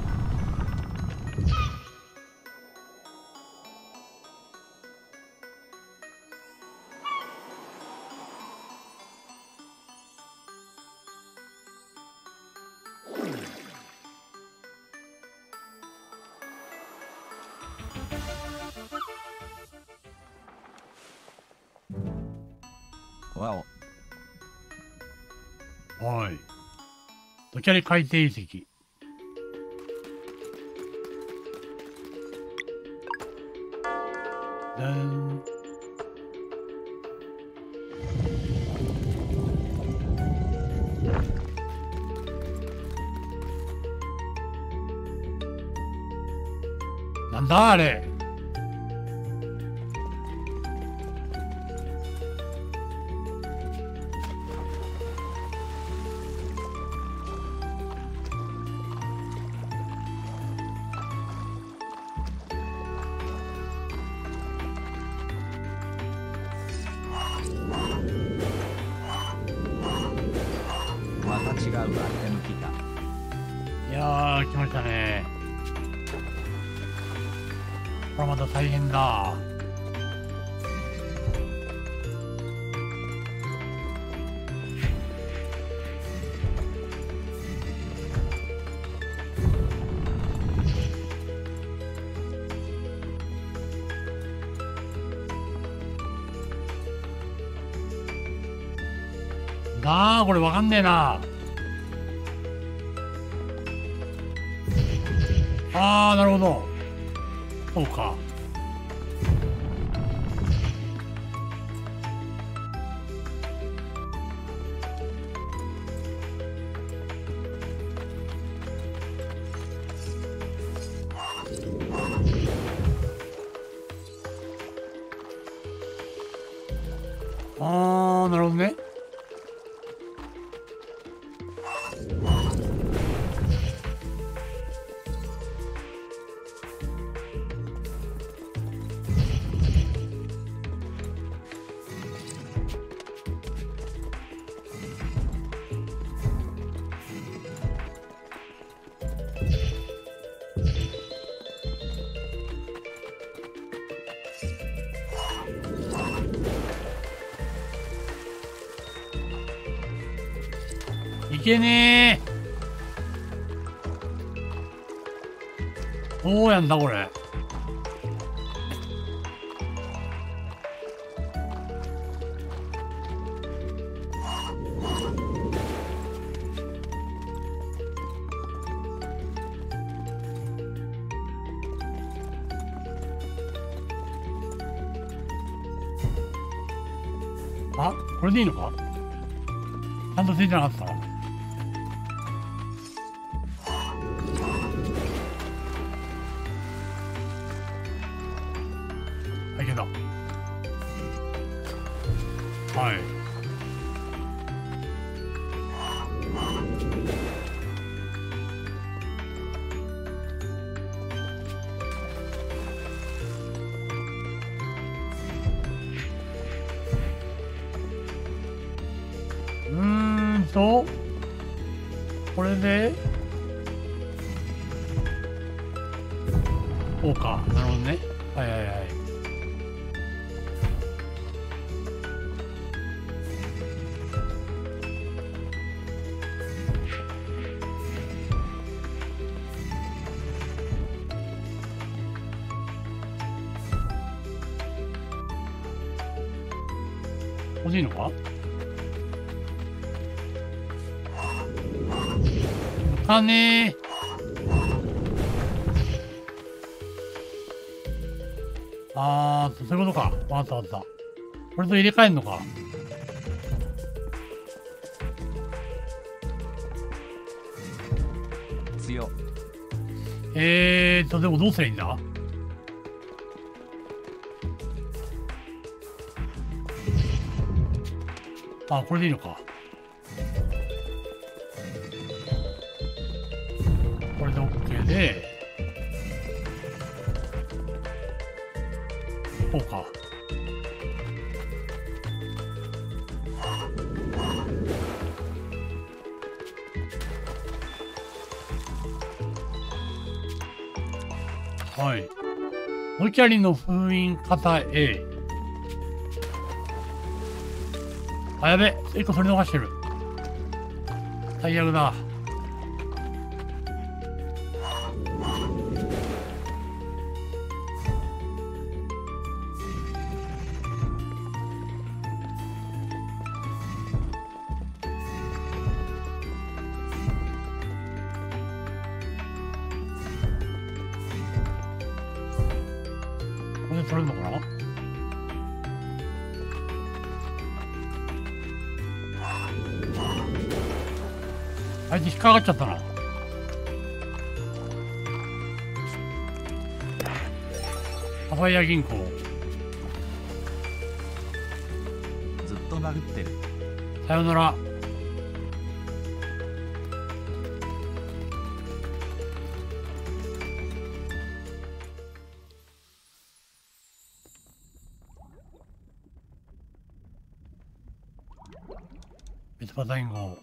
わお。 はい。ドキャリ海底遺跡。でん。 なんだあれ。 また違うわ、手抜きか。 いやー、来ましたね。これまた大変だ。なあ、これわかんねえな。ああ、なるほど。そうか。ああ、なるほどね。いけねえ。どうやんだこれ。あ、これでいいのか。ちゃんとついてなかった。いけた。はい。うーんとこれでこうか。なるほどね。はいはいはい。欲しいのか。あねー。あー、そういうことか。わかったわかった。これと入れ替えんのか。 強。 えーと、でもどうすりゃいいんだ。あ、これでいいのか。これで OK で、こうか。はい。ノキャリの封印型 A。あ、やべ。一個取り逃してる。最悪だ。これで取れるのかな。あいつ引っかかっちゃったな。 ファイア銀行。 ずっと殴ってる。 さよなら。三つ葉銀行。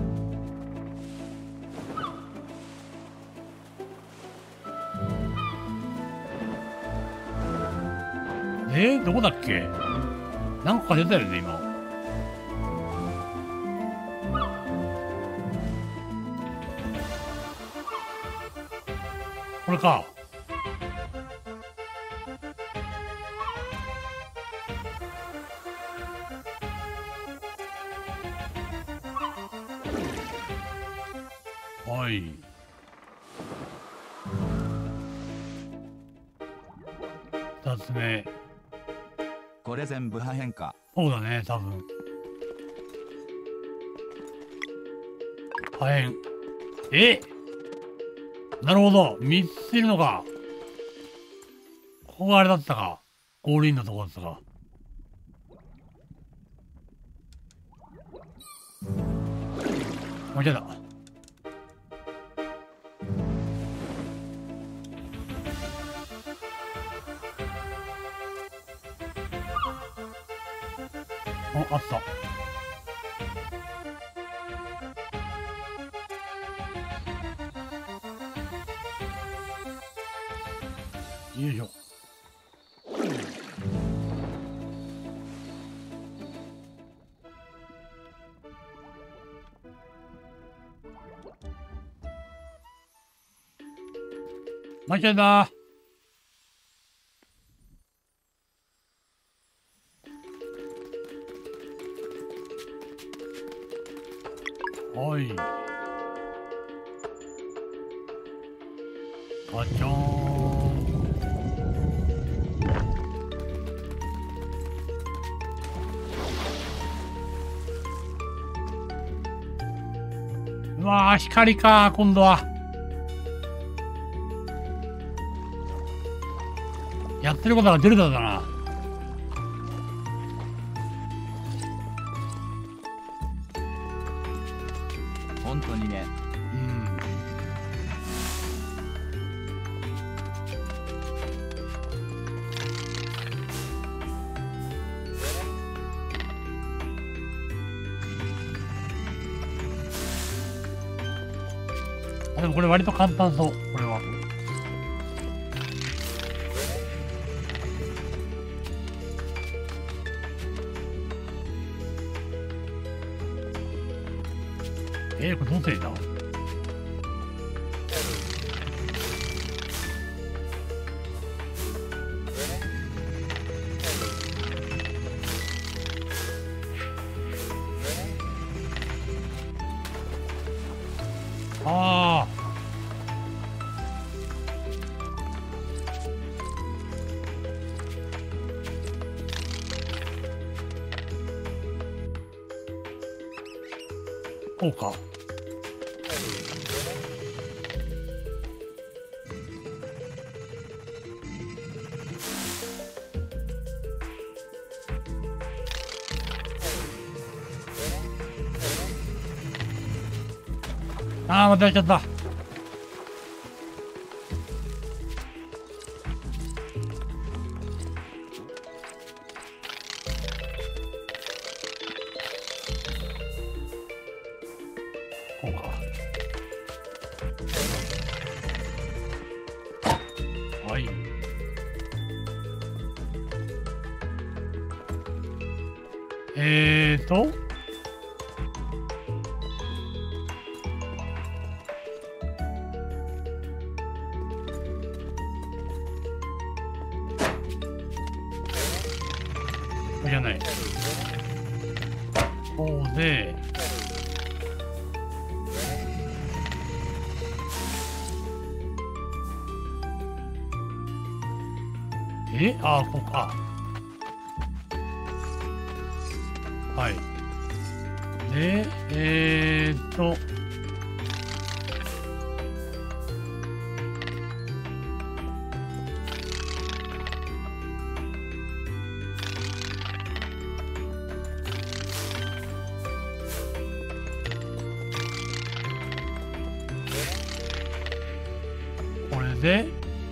えー、どこだっけ？何個か出たよね、今。これか。はい。二つ目。 これ全部破片か。 そうだね、多分。破片。え、なるほど。三ついるのか。ここがあれだったか。ゴールインのとこだったか。間違えた。あ、あった。よいしょ。間違えた。はい。ガチャーン。うわー、光か、今度は。やってることがデルタだな。 本当にね。 うん。あ、でもこれ割と簡単そう、これは。えー、これどうするんだ。ああ。こうか。ああ、またやっちゃった。こうか。はい。えーと。これじゃない。こうで。え、ああ、こうか。はい。で、えーっと。 で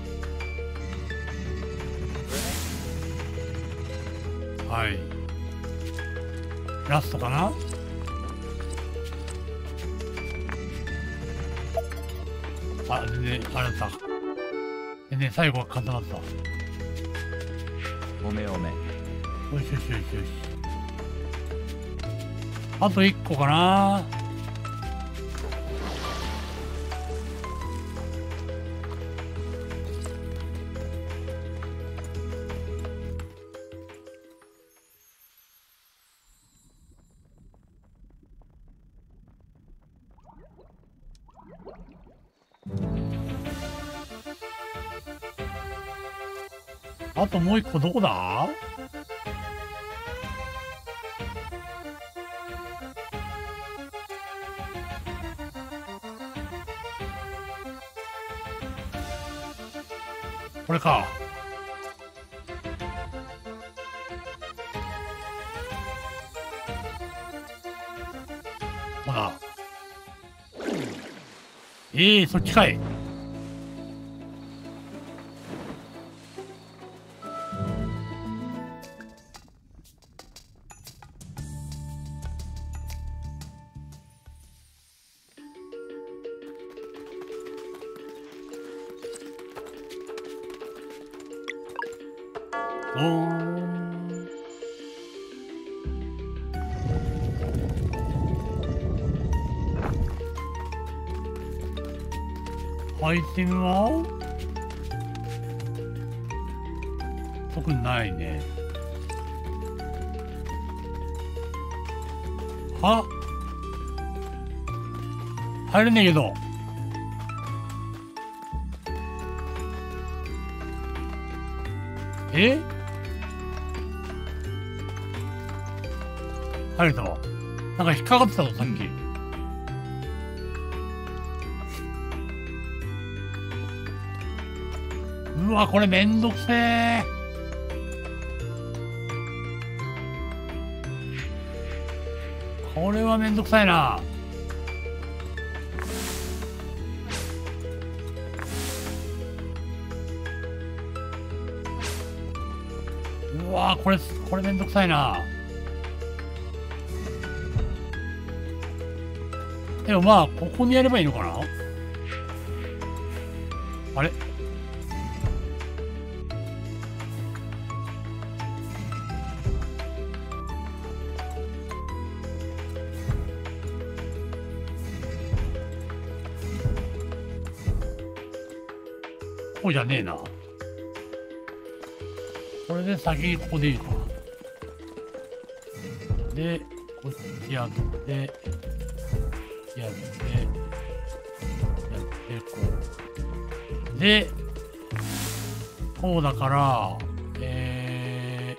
はいラストかな。あ、全然あれだった。全然最後は簡単だった。 おめおめ。 よしよしよしよし。あといっこかな。あともう一個どこだ？これか。ほら。ええー、そっちかい。おー。アイテムは特にないね。は入れねえけど。え入れたわ。なんか引っかかってたぞ、さっき。うわ、これめんどくせえ。これはめんどくさいな。うわ、これ、これめんどくさいな。でもまあ、ここにやればいいのかな。あれこうじゃねえな。これで先にここでいいか。で、こっちやって、やって、やって、こう。で、こうだから、え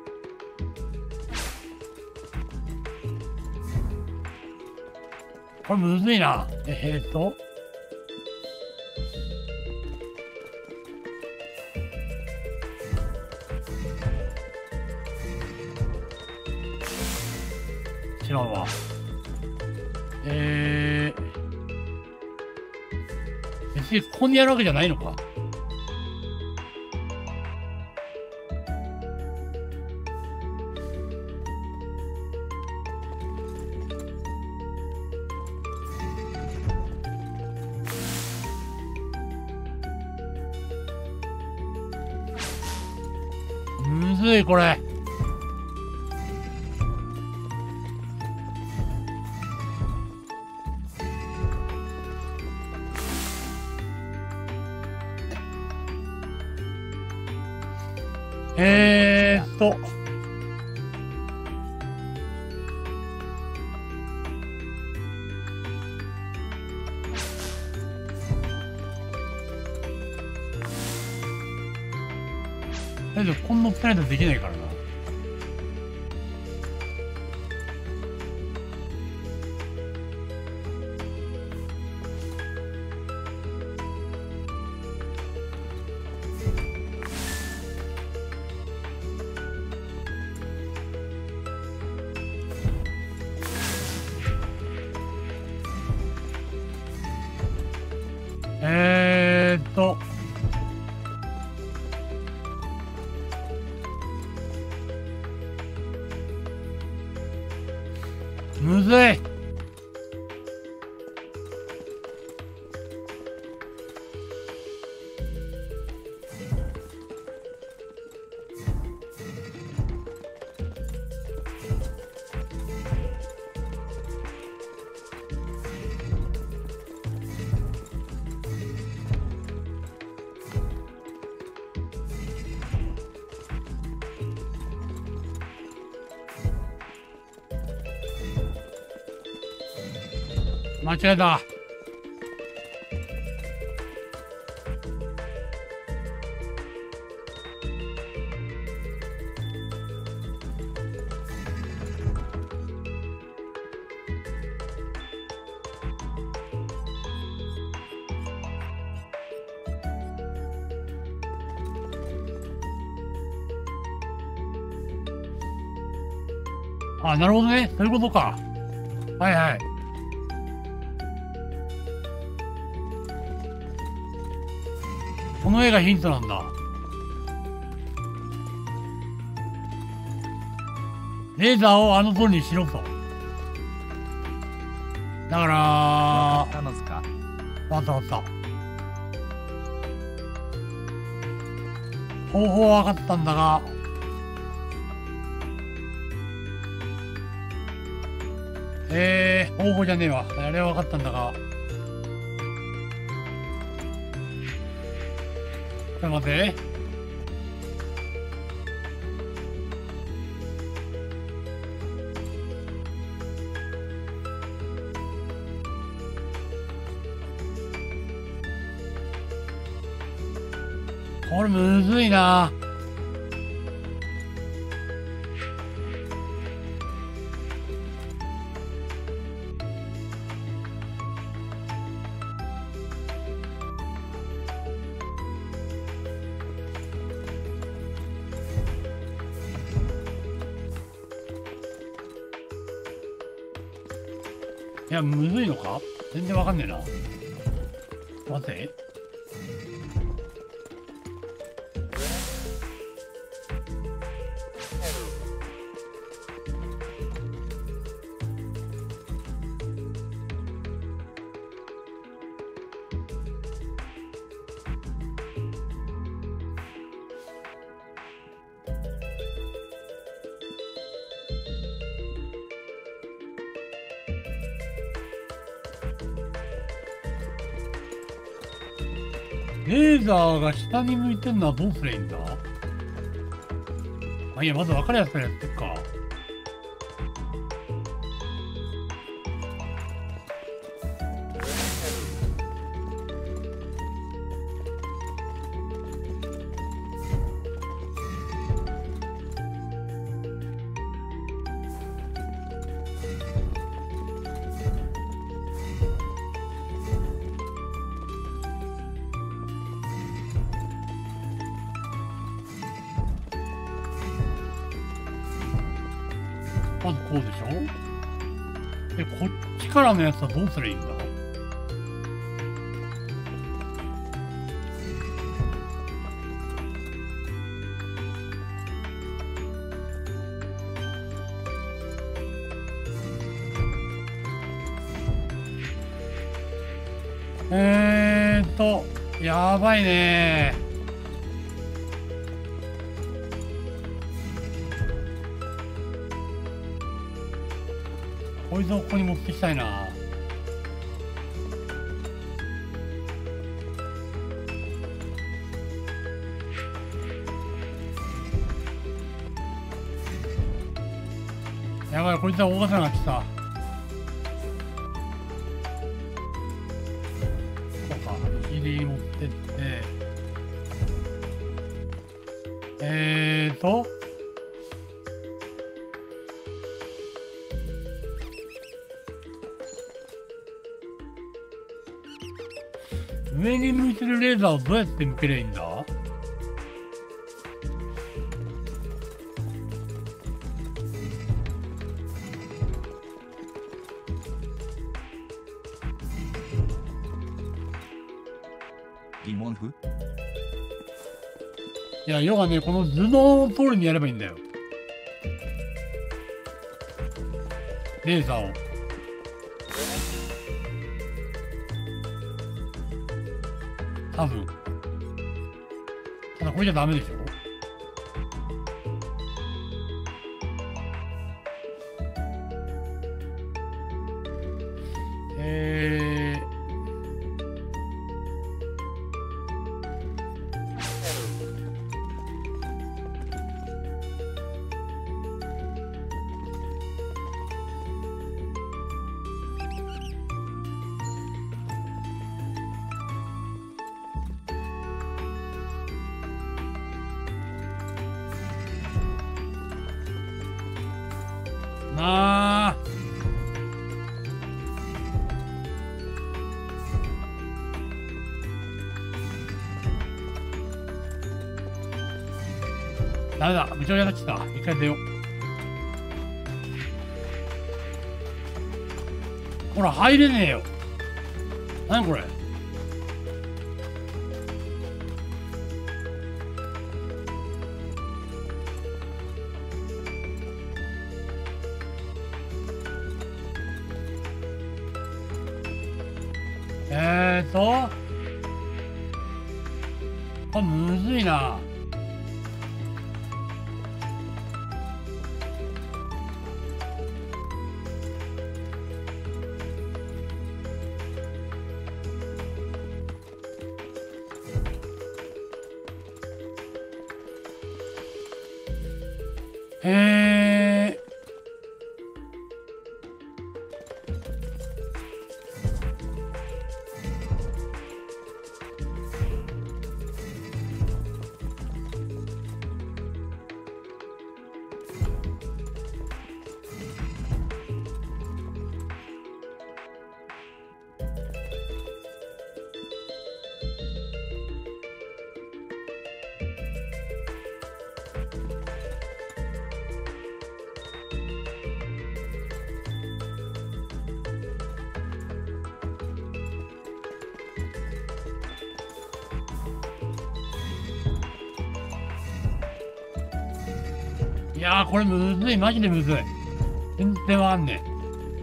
ー、これむずいな。えーっと、違うわ。えー、別にここにやるわけじゃないのか。むずいこれ。えーっと。だけど、こんな使い方できないからな。えーっと。 間違えた。あ、なるほどね。そういうことか。はいはい。この絵がヒントなんだ。レーザーをあの通りにしろと。だから、 わかったのすか。 わかったわかった。方法は分かったんだが、えー、方法じゃねえわ。あれは分かったんだが。ちょっと待って。これむずいな。いや、むずいのか？全然わかんねえな。待って。レーザーが下に向いてんのはどうすりゃいいんだ？あ、いや、まず分かるやつからやってっか。まずこうでしょ。で、こっちからのやつはどうすりゃいいんだ？えーっと、やばいねー。こいつをここに持ってきたいな。やばい、こいつは大型になってきた。そうか、ひり持ってって。えーと。上に向いてるレーザーをどうやって向けりゃいいんだ？ 疑問符？ いや、要はね、この図の通りにやればいいんだよ。レーザーを。多分。ただこれじゃダメでしょ。えー。 ダメだ、ぐちゃぐちゃになっちゃった。一回出よう。ほら、入れねえよ。なにこれ。えーと。あ、むずいな。へえ。いやー、これむずい、マジでむずい。全然わかんねえ。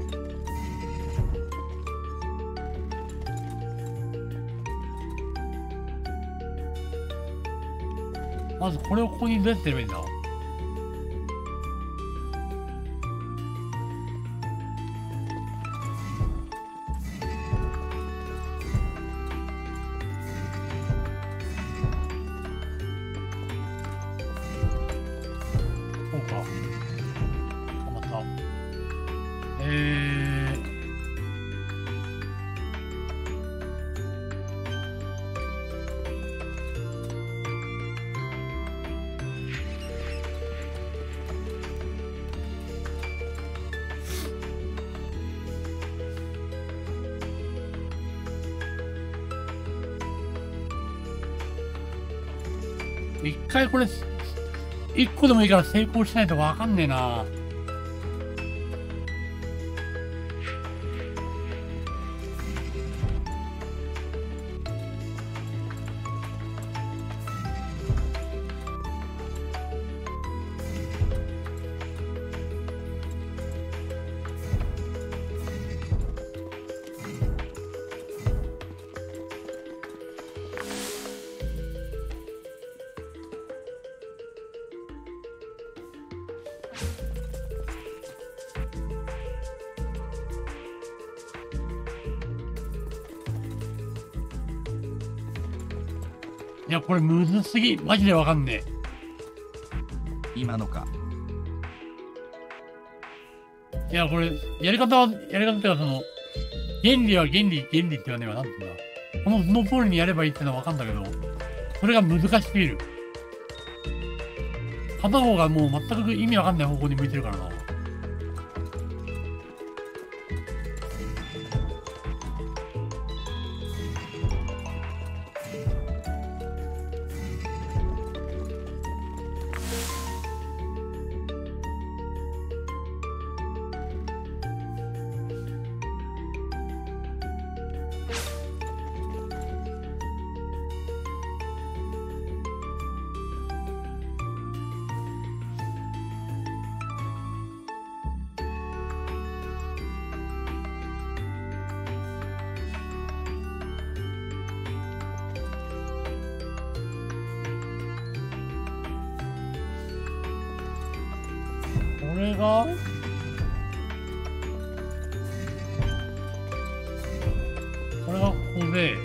まずこれをここにどうやってやればいいんだ。そうか。あ、また。えー。一回これ、一個でもいいから成功しないとわかんねえな。いや、これむずすぎ。マジでわかんね今のか。 え。いや、これ、やり方は、やり方っていうかその、原理は原理、原理って言わねば、なんていうんだ。この、その通りにやればいいってのはわかんだけど、それが難しすぎる。片方がもう全く意味わかんない方向に向いてるからな。これがこれがここで、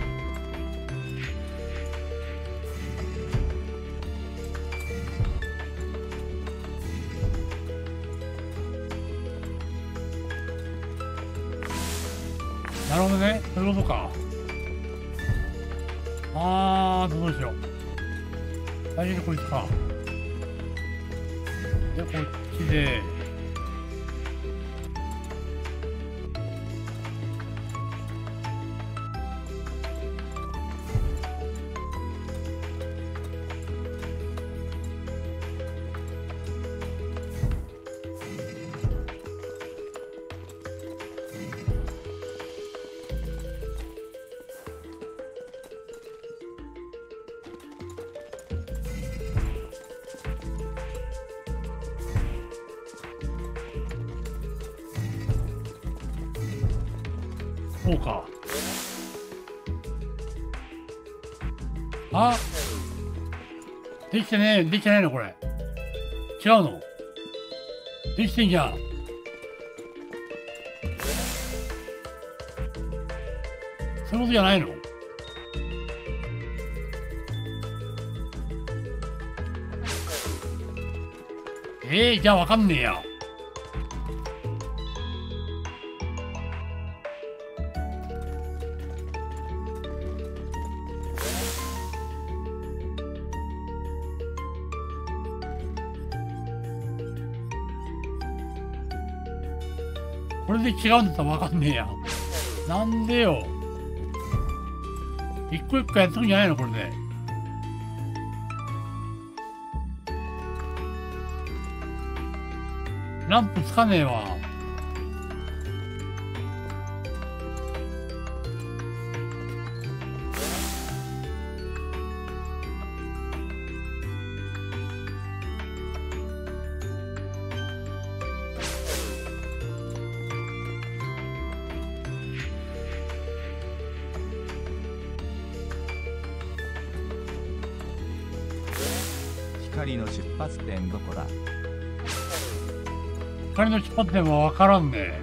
なるほどね、そういうことか。あー、どうしよう。最初にこいつか。で、こっちで、 こうか。あ、できてねえ、できてないのこれ。違うの？できてんじゃん。そういうことじゃないの？えー、じゃあわかんねえや。これで違うんだったらわかんねえや。なんでよ。一個一個やっとくんじゃないのこれで。ランプつかねえわ。 光の出発点どこだ？ 光の出発点はわからんね。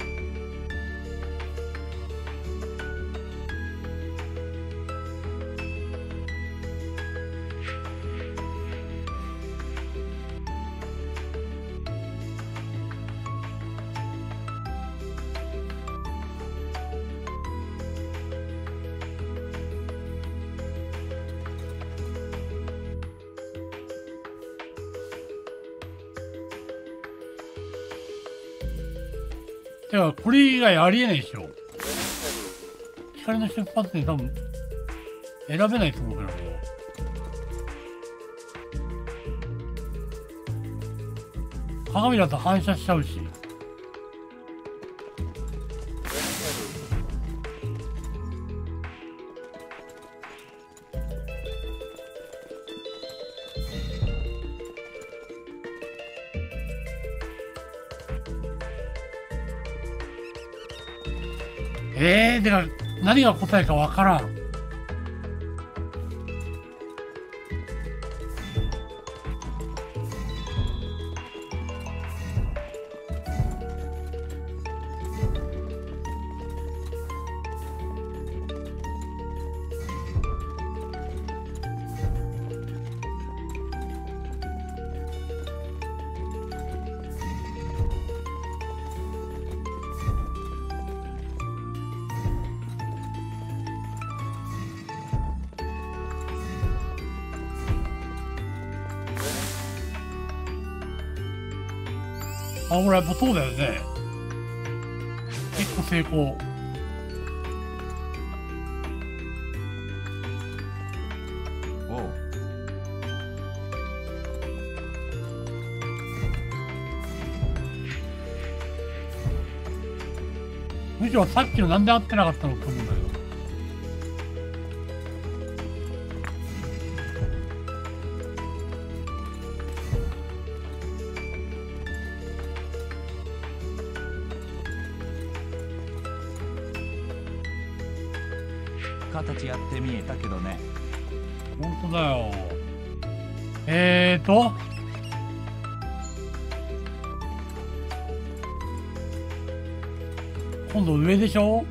てか、これ以外ありえないでしょ。光の出発点多分、選べないと思うけど。鏡だと反射しちゃうし。えー、でか、何が答えかわからん。あ、ほら、やっぱそうだよね。結構成功。 おう。 むしろさっきのなんで合ってなかったのって思うんだけど。 形やって見えたけどね。 ほんとだよ。えーと。今度上でしょ？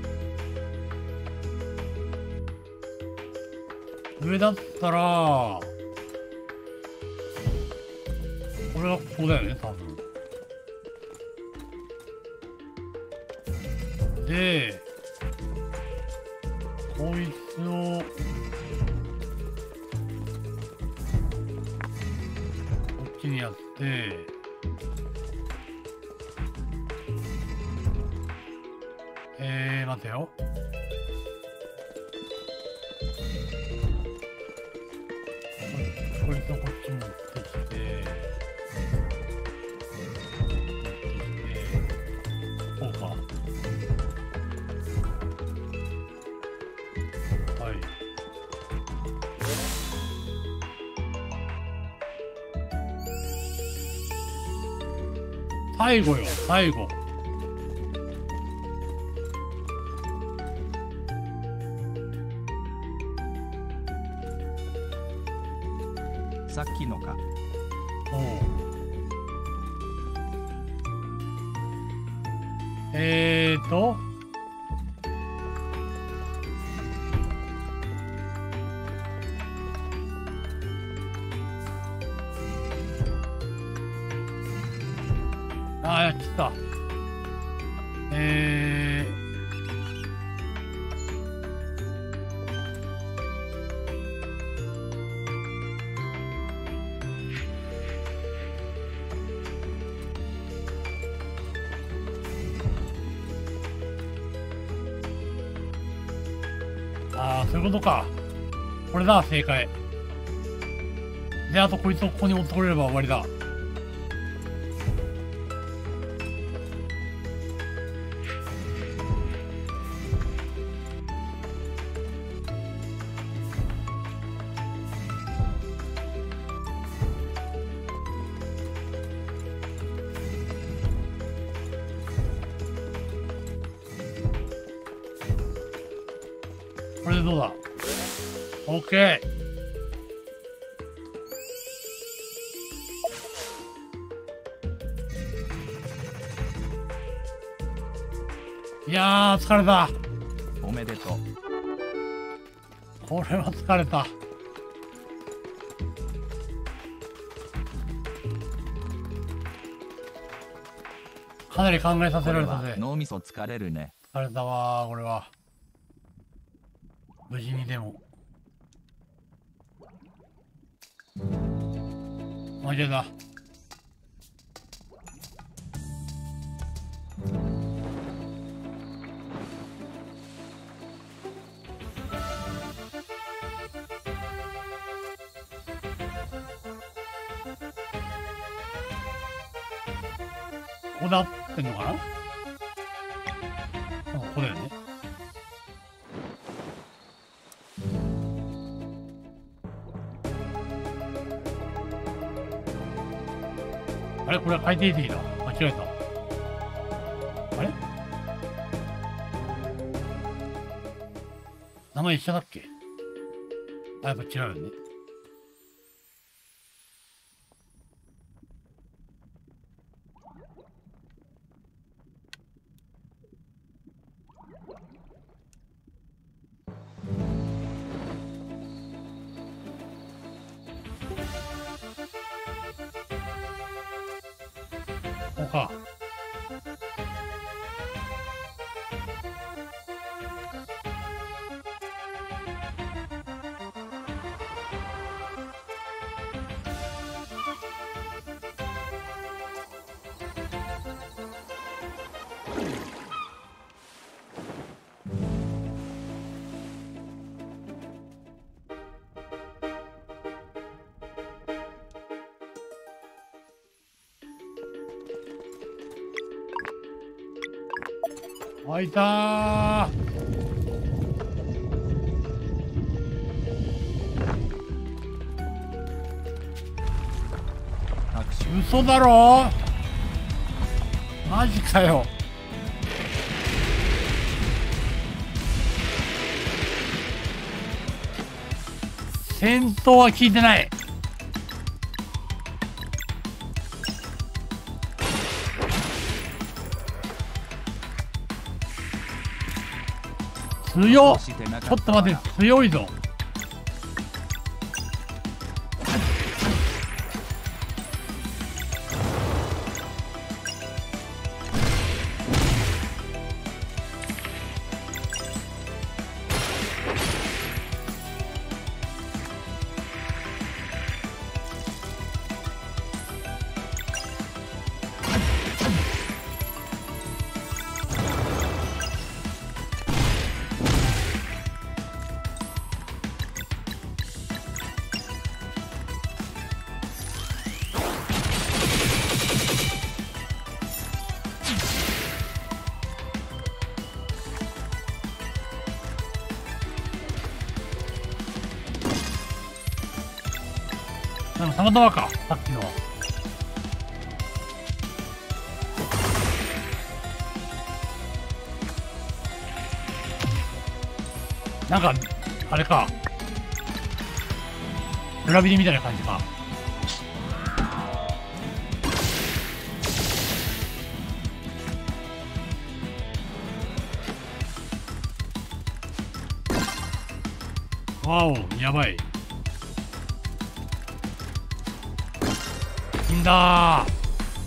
上だったら、これはここだよね、多分。で、こいつを、こっちにやって、えー、待てよ。こいつをこっち持ってきて、持ってきて、こうか。はい。最後よ、最後。 さっきのか。 おう。えーと。ああ、やっちゃった。えー。ああ、そういうことか。これだ、正解。で、あとこいつをここに持ってこれれば終わりだ。これでどうだ？ OK。いやー、疲れた。 おめでとう。 これは疲れた。かなり考えさせられたぜ。 脳みそ疲れるね。 疲れたわー、これは。無事にでも。間違えた。ここだってんのかな？あ、ここだよね。あれこれは海底石だ。間違えた。あれ名前一緒だっけ？あ、やっぱ違うよね。こうか。開いたー。嘘だろ。マジかよ。戦闘は聞いてない。強っ。ちょっと待って、強いぞ。でもたまたまか、さっきのは。なんか、あれか。裏切りみたいな感じか。 わお、やばい。死んだー。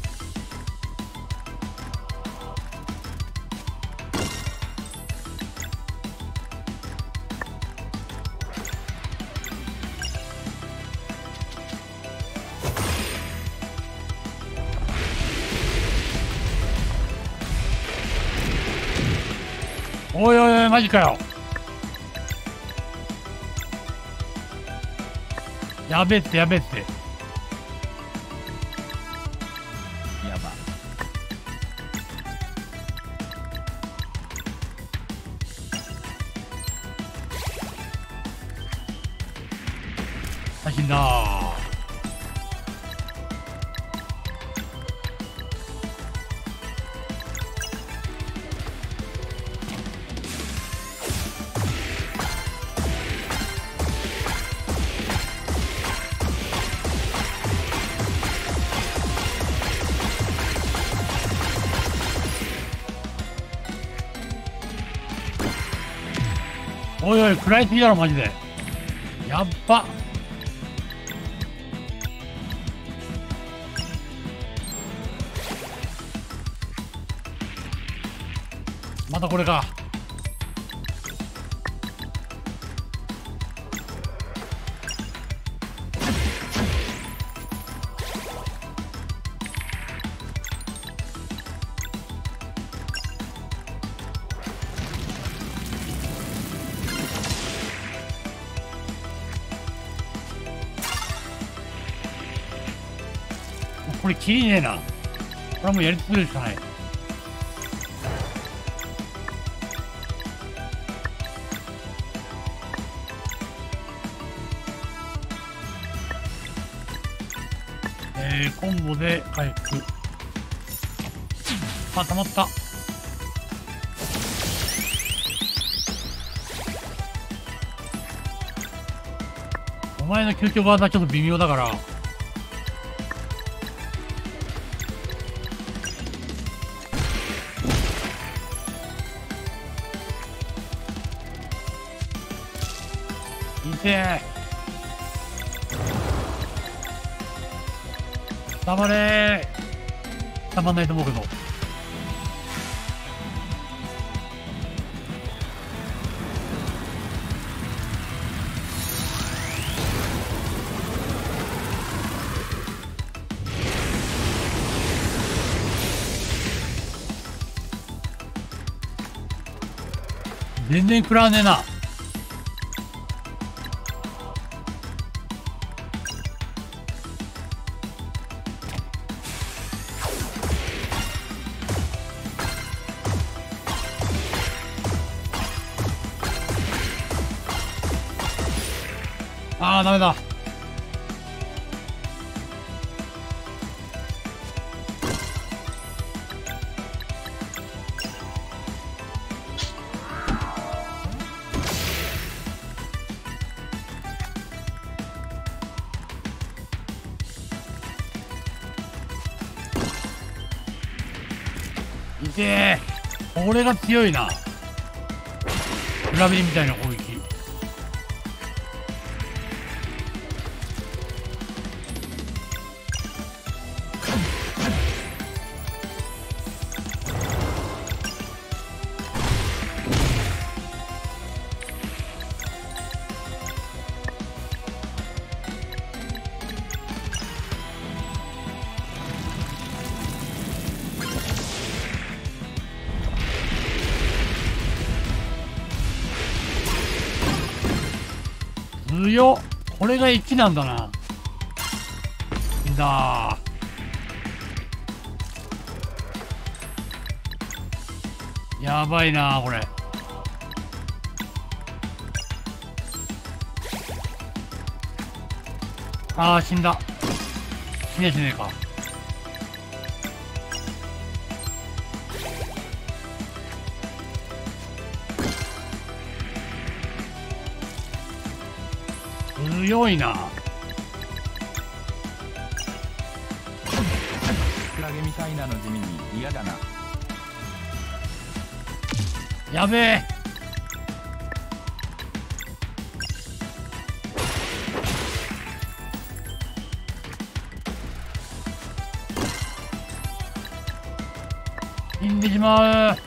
おいおいおい、マジかよ。やべえってやべえって。 やば。 あ、死んだー。おいおい、食らいすぎだろマジで。やっば。またこれか。これキリねえな。これはもうやり続けるしかない。えー、コンボで回復。あ、溜まった。お前の究極技ちょっと微妙だから。痛え。たまれー。たまんないと思うけど。全然食らわねえな。ああ、ダメだ。痛え。これが強いな。裏切りみたいな攻撃。強っ。これがいちなんだな。いいんだー。やばいなーこれ。ああ、死んだ。死ねえ死ねえか。強いな。 クラゲみたいなの地味に嫌だな。 やべえ。 んでしまう。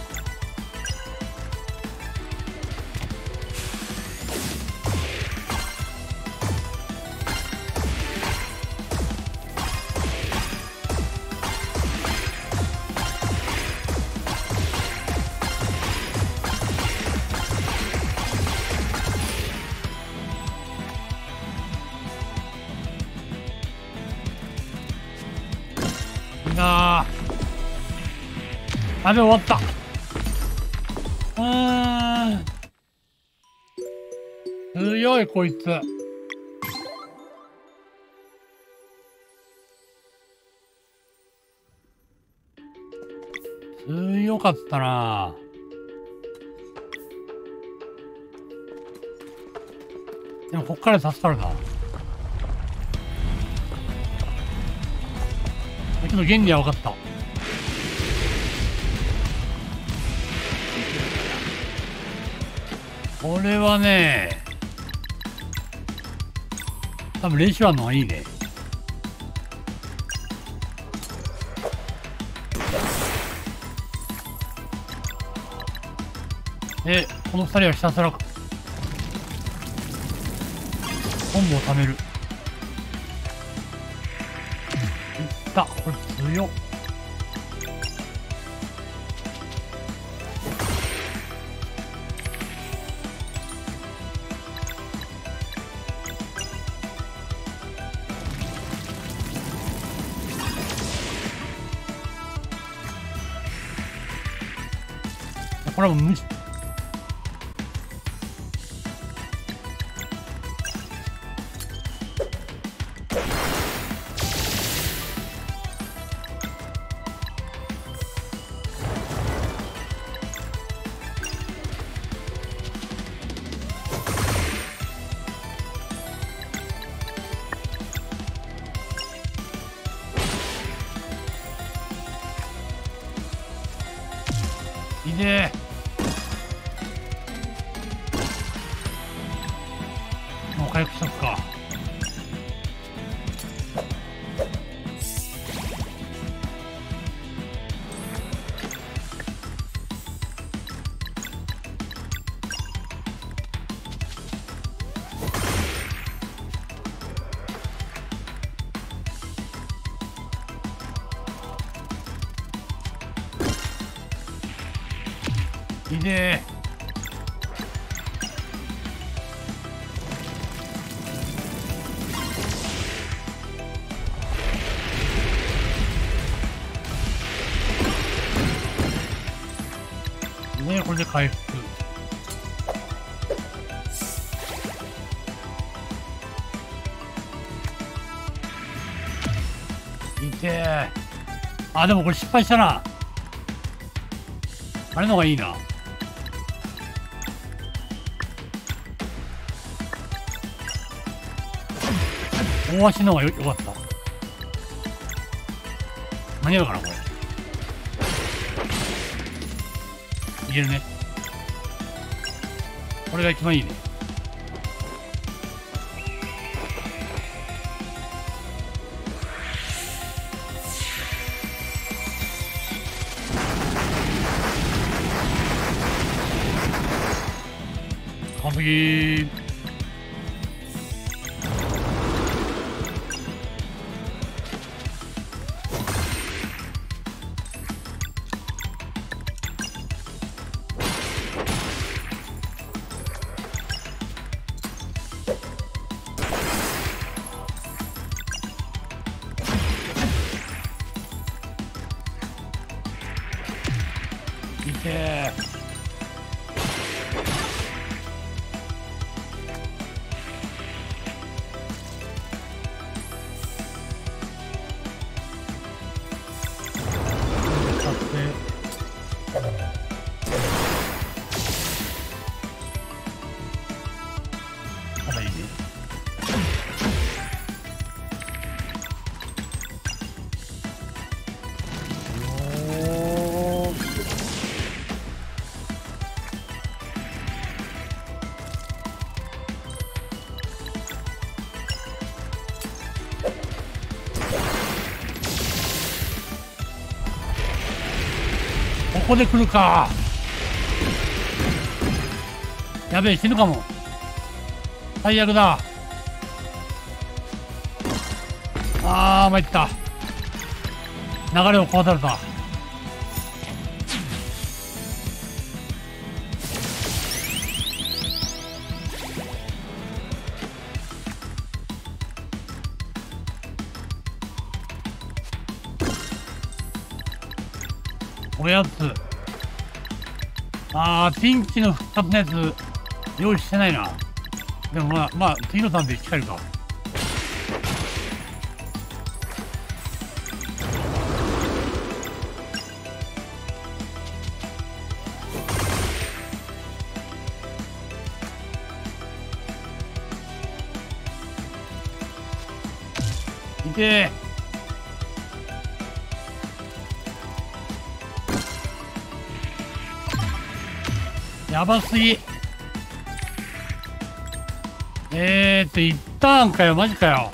ああ、で終わった。うーん。強いこいつ。強かったな。でもこっから助かるな。けど原理は分かった。これはね、多分練習あんのがいいね。で、この二人はひたすらコンボを貯める。いった、これ強っ。これはもう無視。いいね。もう回復しとくか。いいね。ね、これで回復。いてー。あ、でもこれ失敗したな。あれの方がいいな。大足の方がよ、よかった。間に合うかなこれ。いけるね。これが一番いいね。完璧。いてー。 こで来るか。やべえ、死ぬかも。最悪だ。あー、参った。流れを壊された。おやつ。あー、ピンチの復活のやつ用意してないな。でもまあ、まあ、次のターンで生き返るか。いてー。やばすぎ。えーっと、一旦かよ、マジかよ。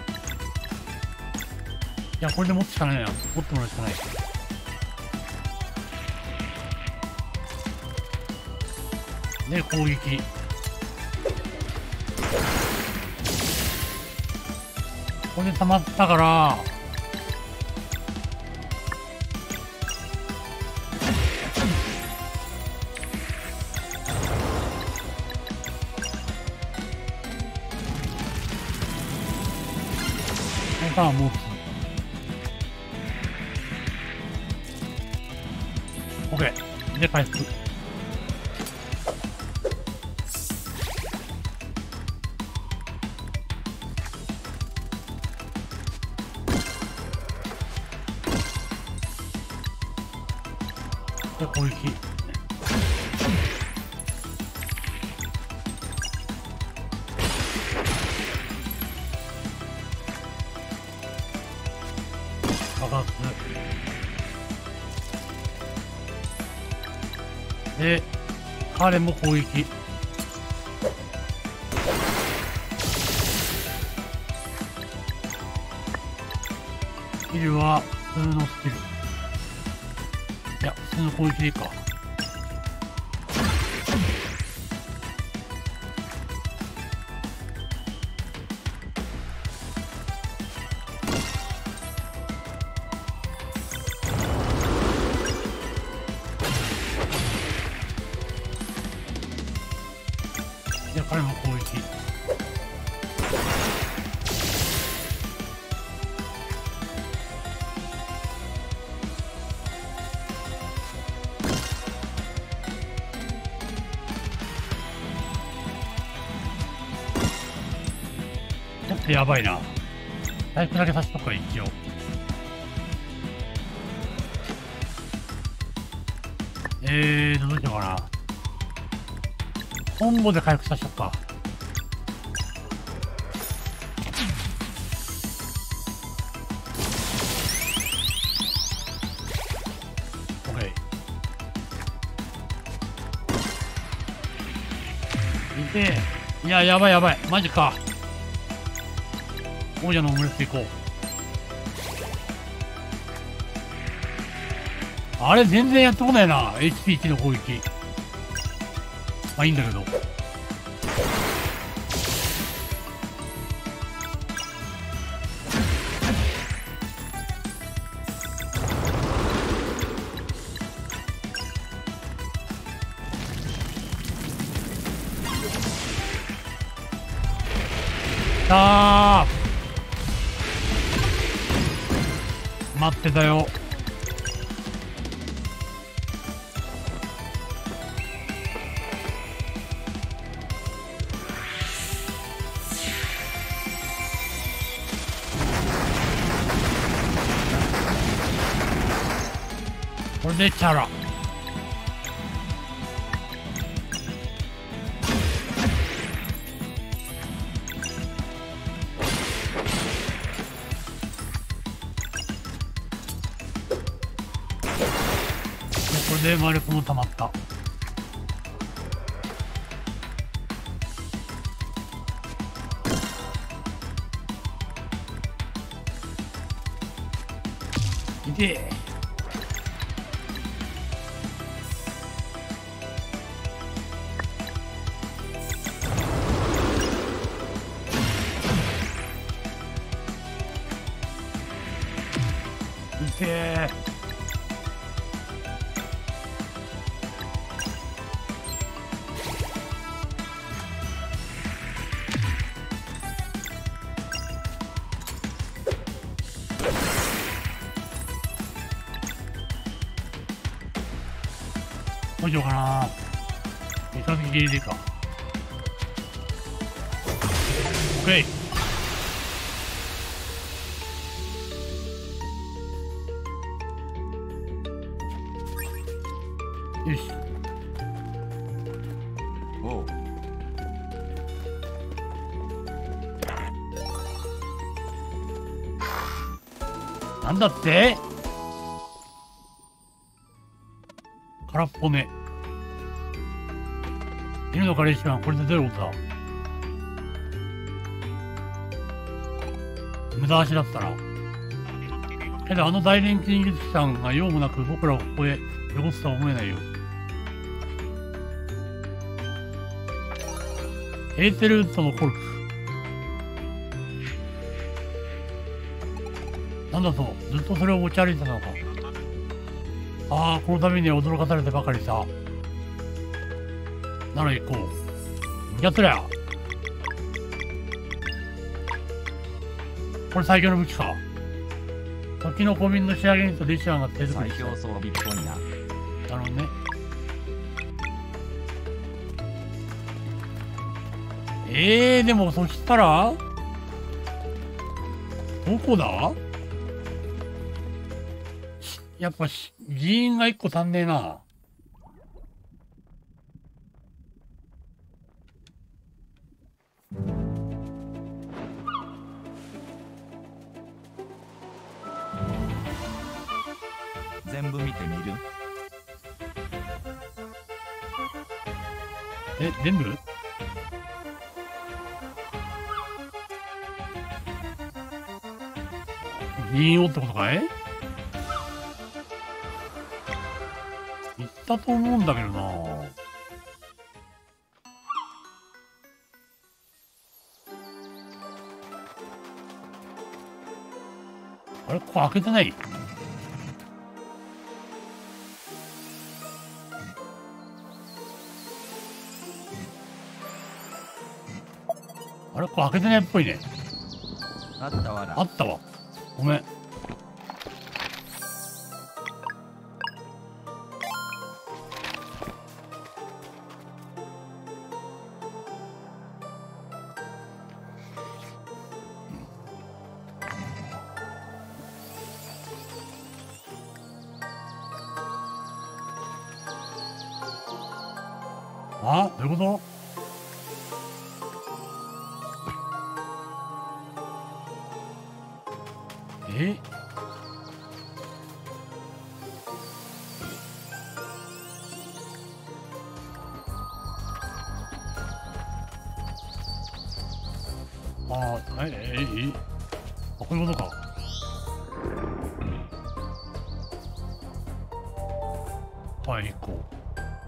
いや、これで持ってしかないな。持ってもらうしかない。で、攻撃。これで溜まったから、これ持つ。オッケー。で、回復。で、攻撃。で、彼も攻撃。スキルは普通のスキル。いや、普通の攻撃でいいか。いや、彼も攻撃。ちょっとやばいな。回復だけさせとくか、一応。えーと、どうしようかな。コンボで回復させとくか。オッケー。いてえ。いや、やばいやばい。マジか。王者のオムレツいこう。あれ、全然やってこないな。エイチピーいち の攻撃。まあいいんだけど。さあ、待ってたよ。これでチャラ。これで魔力も溜まった。いてえ。 しようかな。三日月切りでいいか。オッケー。よし。 おう。 なんだって？空っぽね。犬のカレーシはこれで出ることだ。無駄足だったな。けどあの大連金術師さんが用もなく僕らをここへ汚すとは思えないよ。エーテルウッドのコルク。なんだと、ずっとそれを持ち歩いてたのか。ああ、このために驚かされてばかりさ。なら行こう。やっとりゃ。これ最強の武器か。時の小瓶の仕上げにとデシアンが手作りした。 最強装備っぽいな。 なるほどね。ええー、でもそしたらどこだ？やっぱ人員が一個足んねえな。 全部見てみる？ え、全部？人員をってことかい？言ったと思うんだけどな。あれ、ここ開けてない？あれ、ここ開けてないっぽいね。 あったわら。 あったわ。ごめん。あ、どういうこと？え？ああ、え、え、え、あ、こういうことか。はい、行こう。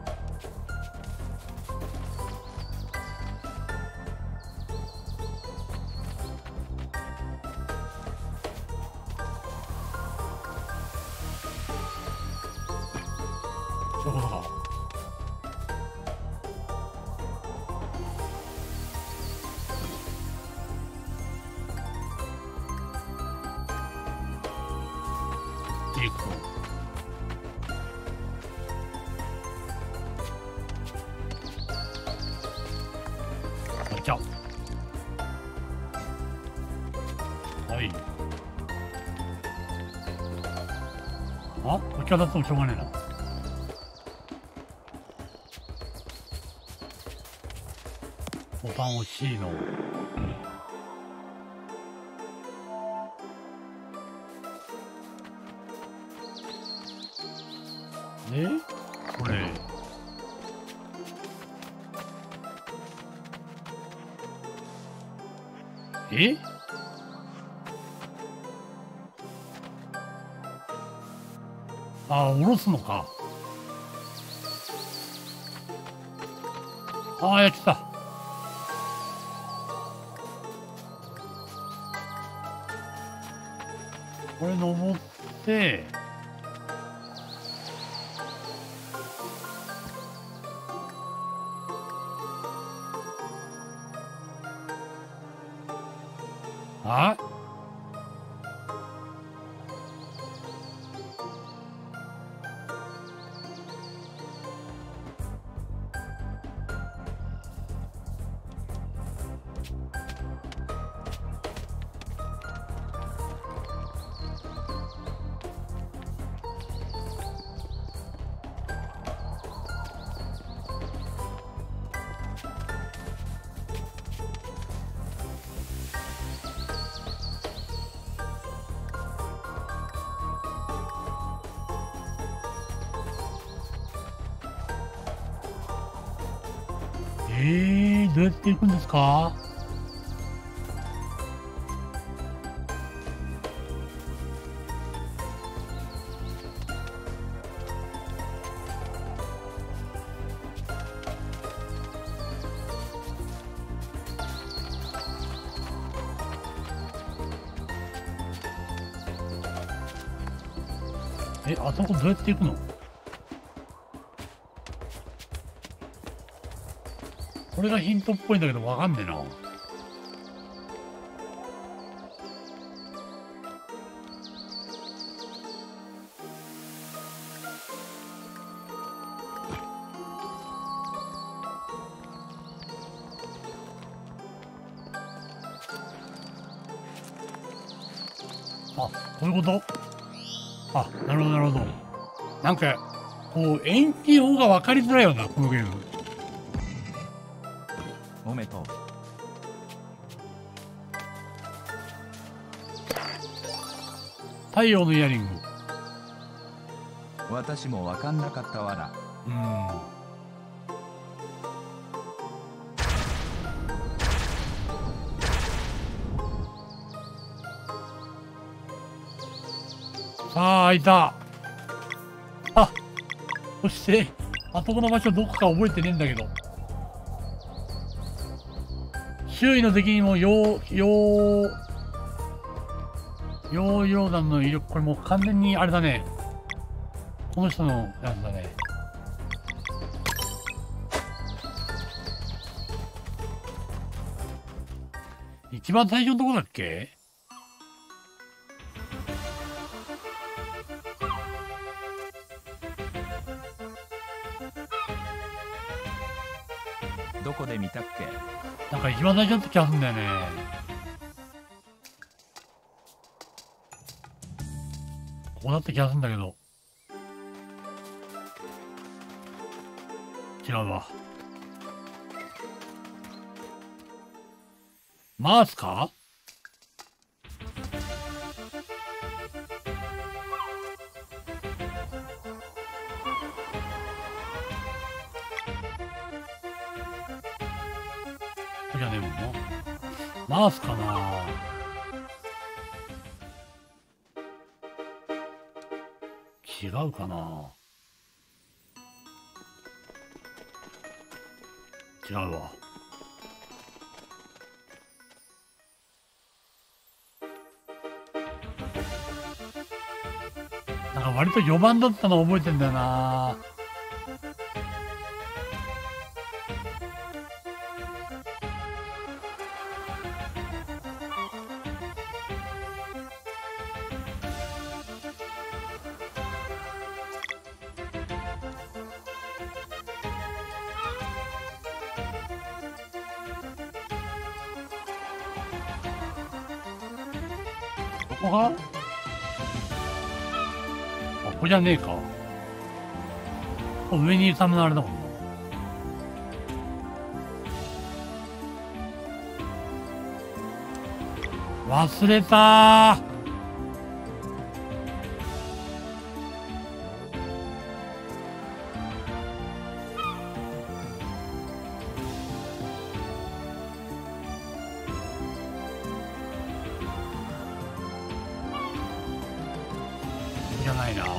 そういうことか。行くと。あ、じゃあ。はい。あ、こっちはだってもしょうがねえな。ボタン押しいの。で、これ。え？あ、下ろすのか。ああ、やってた。これ登って、あ？ えー、どうやって行くんですか？え、あそこどうやって行くの？これがヒントっぽいんだけどわかんねえな。あ、こういうこと？あ、なるほどなるほど。なんか、こう、遠近法が分かりづらいよな、このゲーム。 おめでとう。 太陽のイヤリング。 私も分かんなかったわら。 うん。さあ、いた。あ、そして、あそこの場所どこか覚えてねえんだけど。周囲の敵にも、よう、よう、ヨーヨー弾の威力、これもう完全にあれだね。この人のやつだね。一番最初のとこだっけ？ どこで見たっけ？ なんか一番最初って気がするんだよね。こうなった気がするんだけど。違うわ。マースか？じゃねえもんな。マースかな？違うかな？違うわ。なんか割とよばんだったの覚えてんだよな。ここが？あ、ここじゃねえか。上にサムのあれだもんな。忘れたー。じゃないな。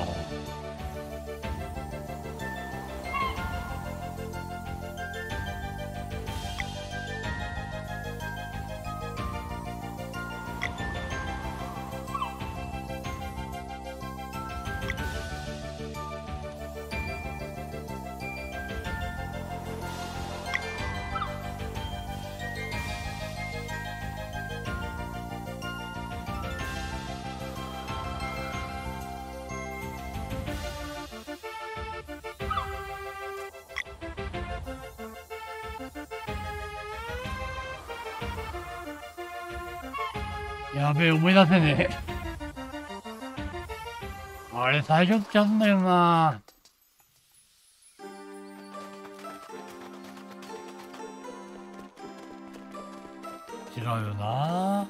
やべえ、思い出せねえ。あれ、最初ってやつんだよな。違うよな。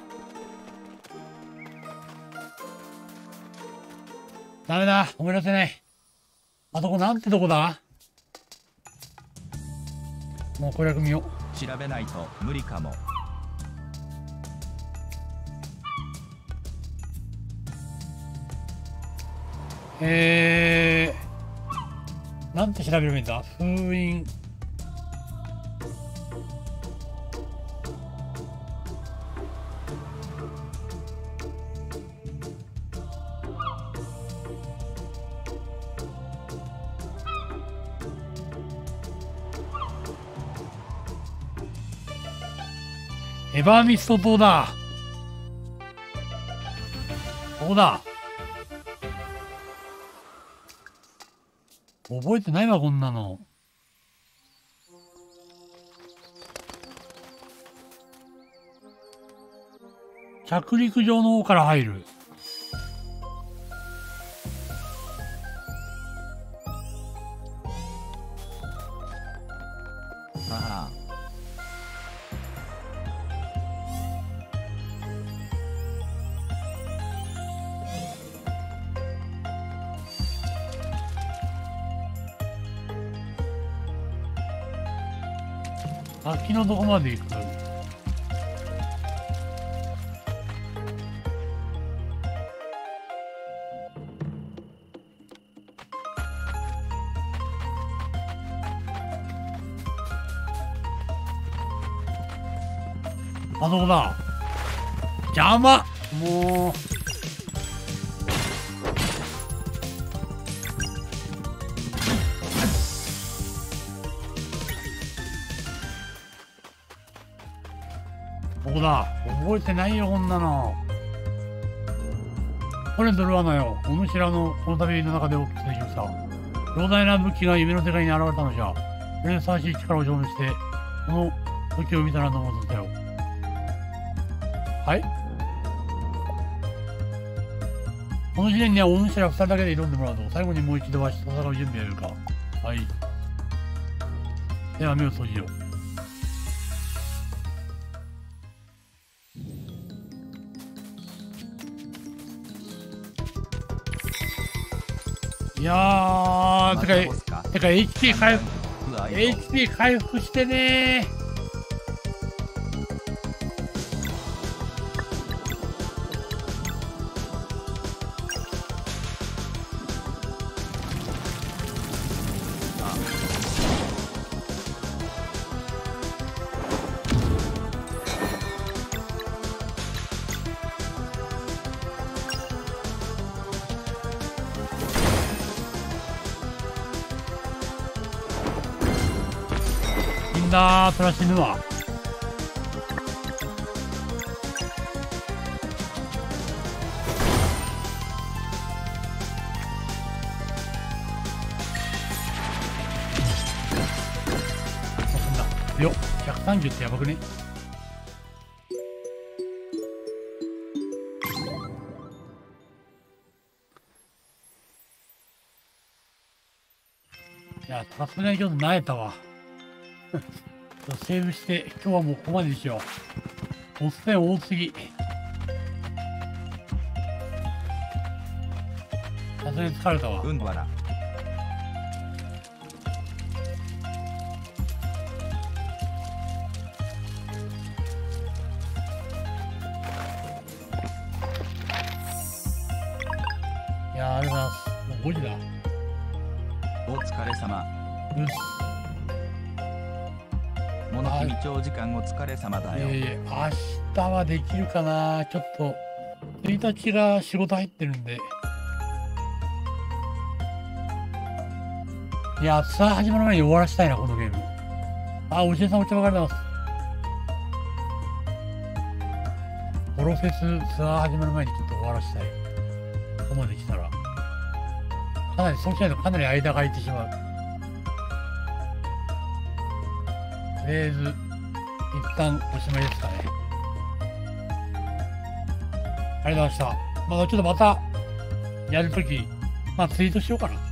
ダメだ、思い出せない。あそこなんてとこだ？ もう攻略見よう。調べないと無理かも。 えー、なんて調べればいいんだ。封印。エバーミスト島だ。ここだ。覚えてないわ、こんなの。着陸場の方から入る。 ああ。先のどこまで行く？あそこだ。邪魔。もう。ここだ。覚えてないよ、こんなの。これドルワナよ。お主らのこの旅の中で起きた出来事さ。強大な武器が夢の世界に現れたのじゃ。それにふさわしい力を証明して、この時を見たらと思ったよ。はい。この試練にはお主ら二人だけで挑んでもらうと、最後にもう一度わしと戦う準備はやるか。はい。では目を閉じよう。いやー、てか、てか エイチピー 回復、エイチピー 回復してねー。だー、そら死ぬわ。そんなよ、ひゃくさんじゅうってやばくね？いや、さすがにちょっと慣れたわ。セーブして、今日はもうここまでにしよう。おっせん多すぎ。さすがに疲れたわ。 うんわら。 いやー、ありがとうございます。もうごじだ。 お疲れ様。 よし。 物君長時間お疲れ様だよ。 ええ、明日はできるかな。ちょっとついたちが仕事入ってるんで。いや、ツアー始まる前に終わらせたいな、このゲーム。あ、おじさんお茶ばかりだます。プロセスツアー始まる前にちょっと終わらせたい。ここまで来たら。かなり、そうしないとかなり間が空いてしまう。とりあえず、一旦おしまいですかね。ありがとうございました。まあちょっとまた、やるとき、まあツイートしようかな。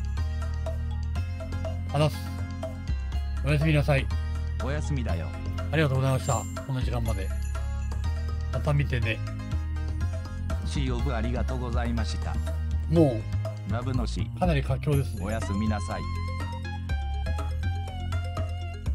あざっす。おやすみなさい。 おやすみだよ。 ありがとうございました。この時間まで。また見てね。 シーオブありがとうございました。 もラブのシう、かなり佳境ですね。 おやすみなさい。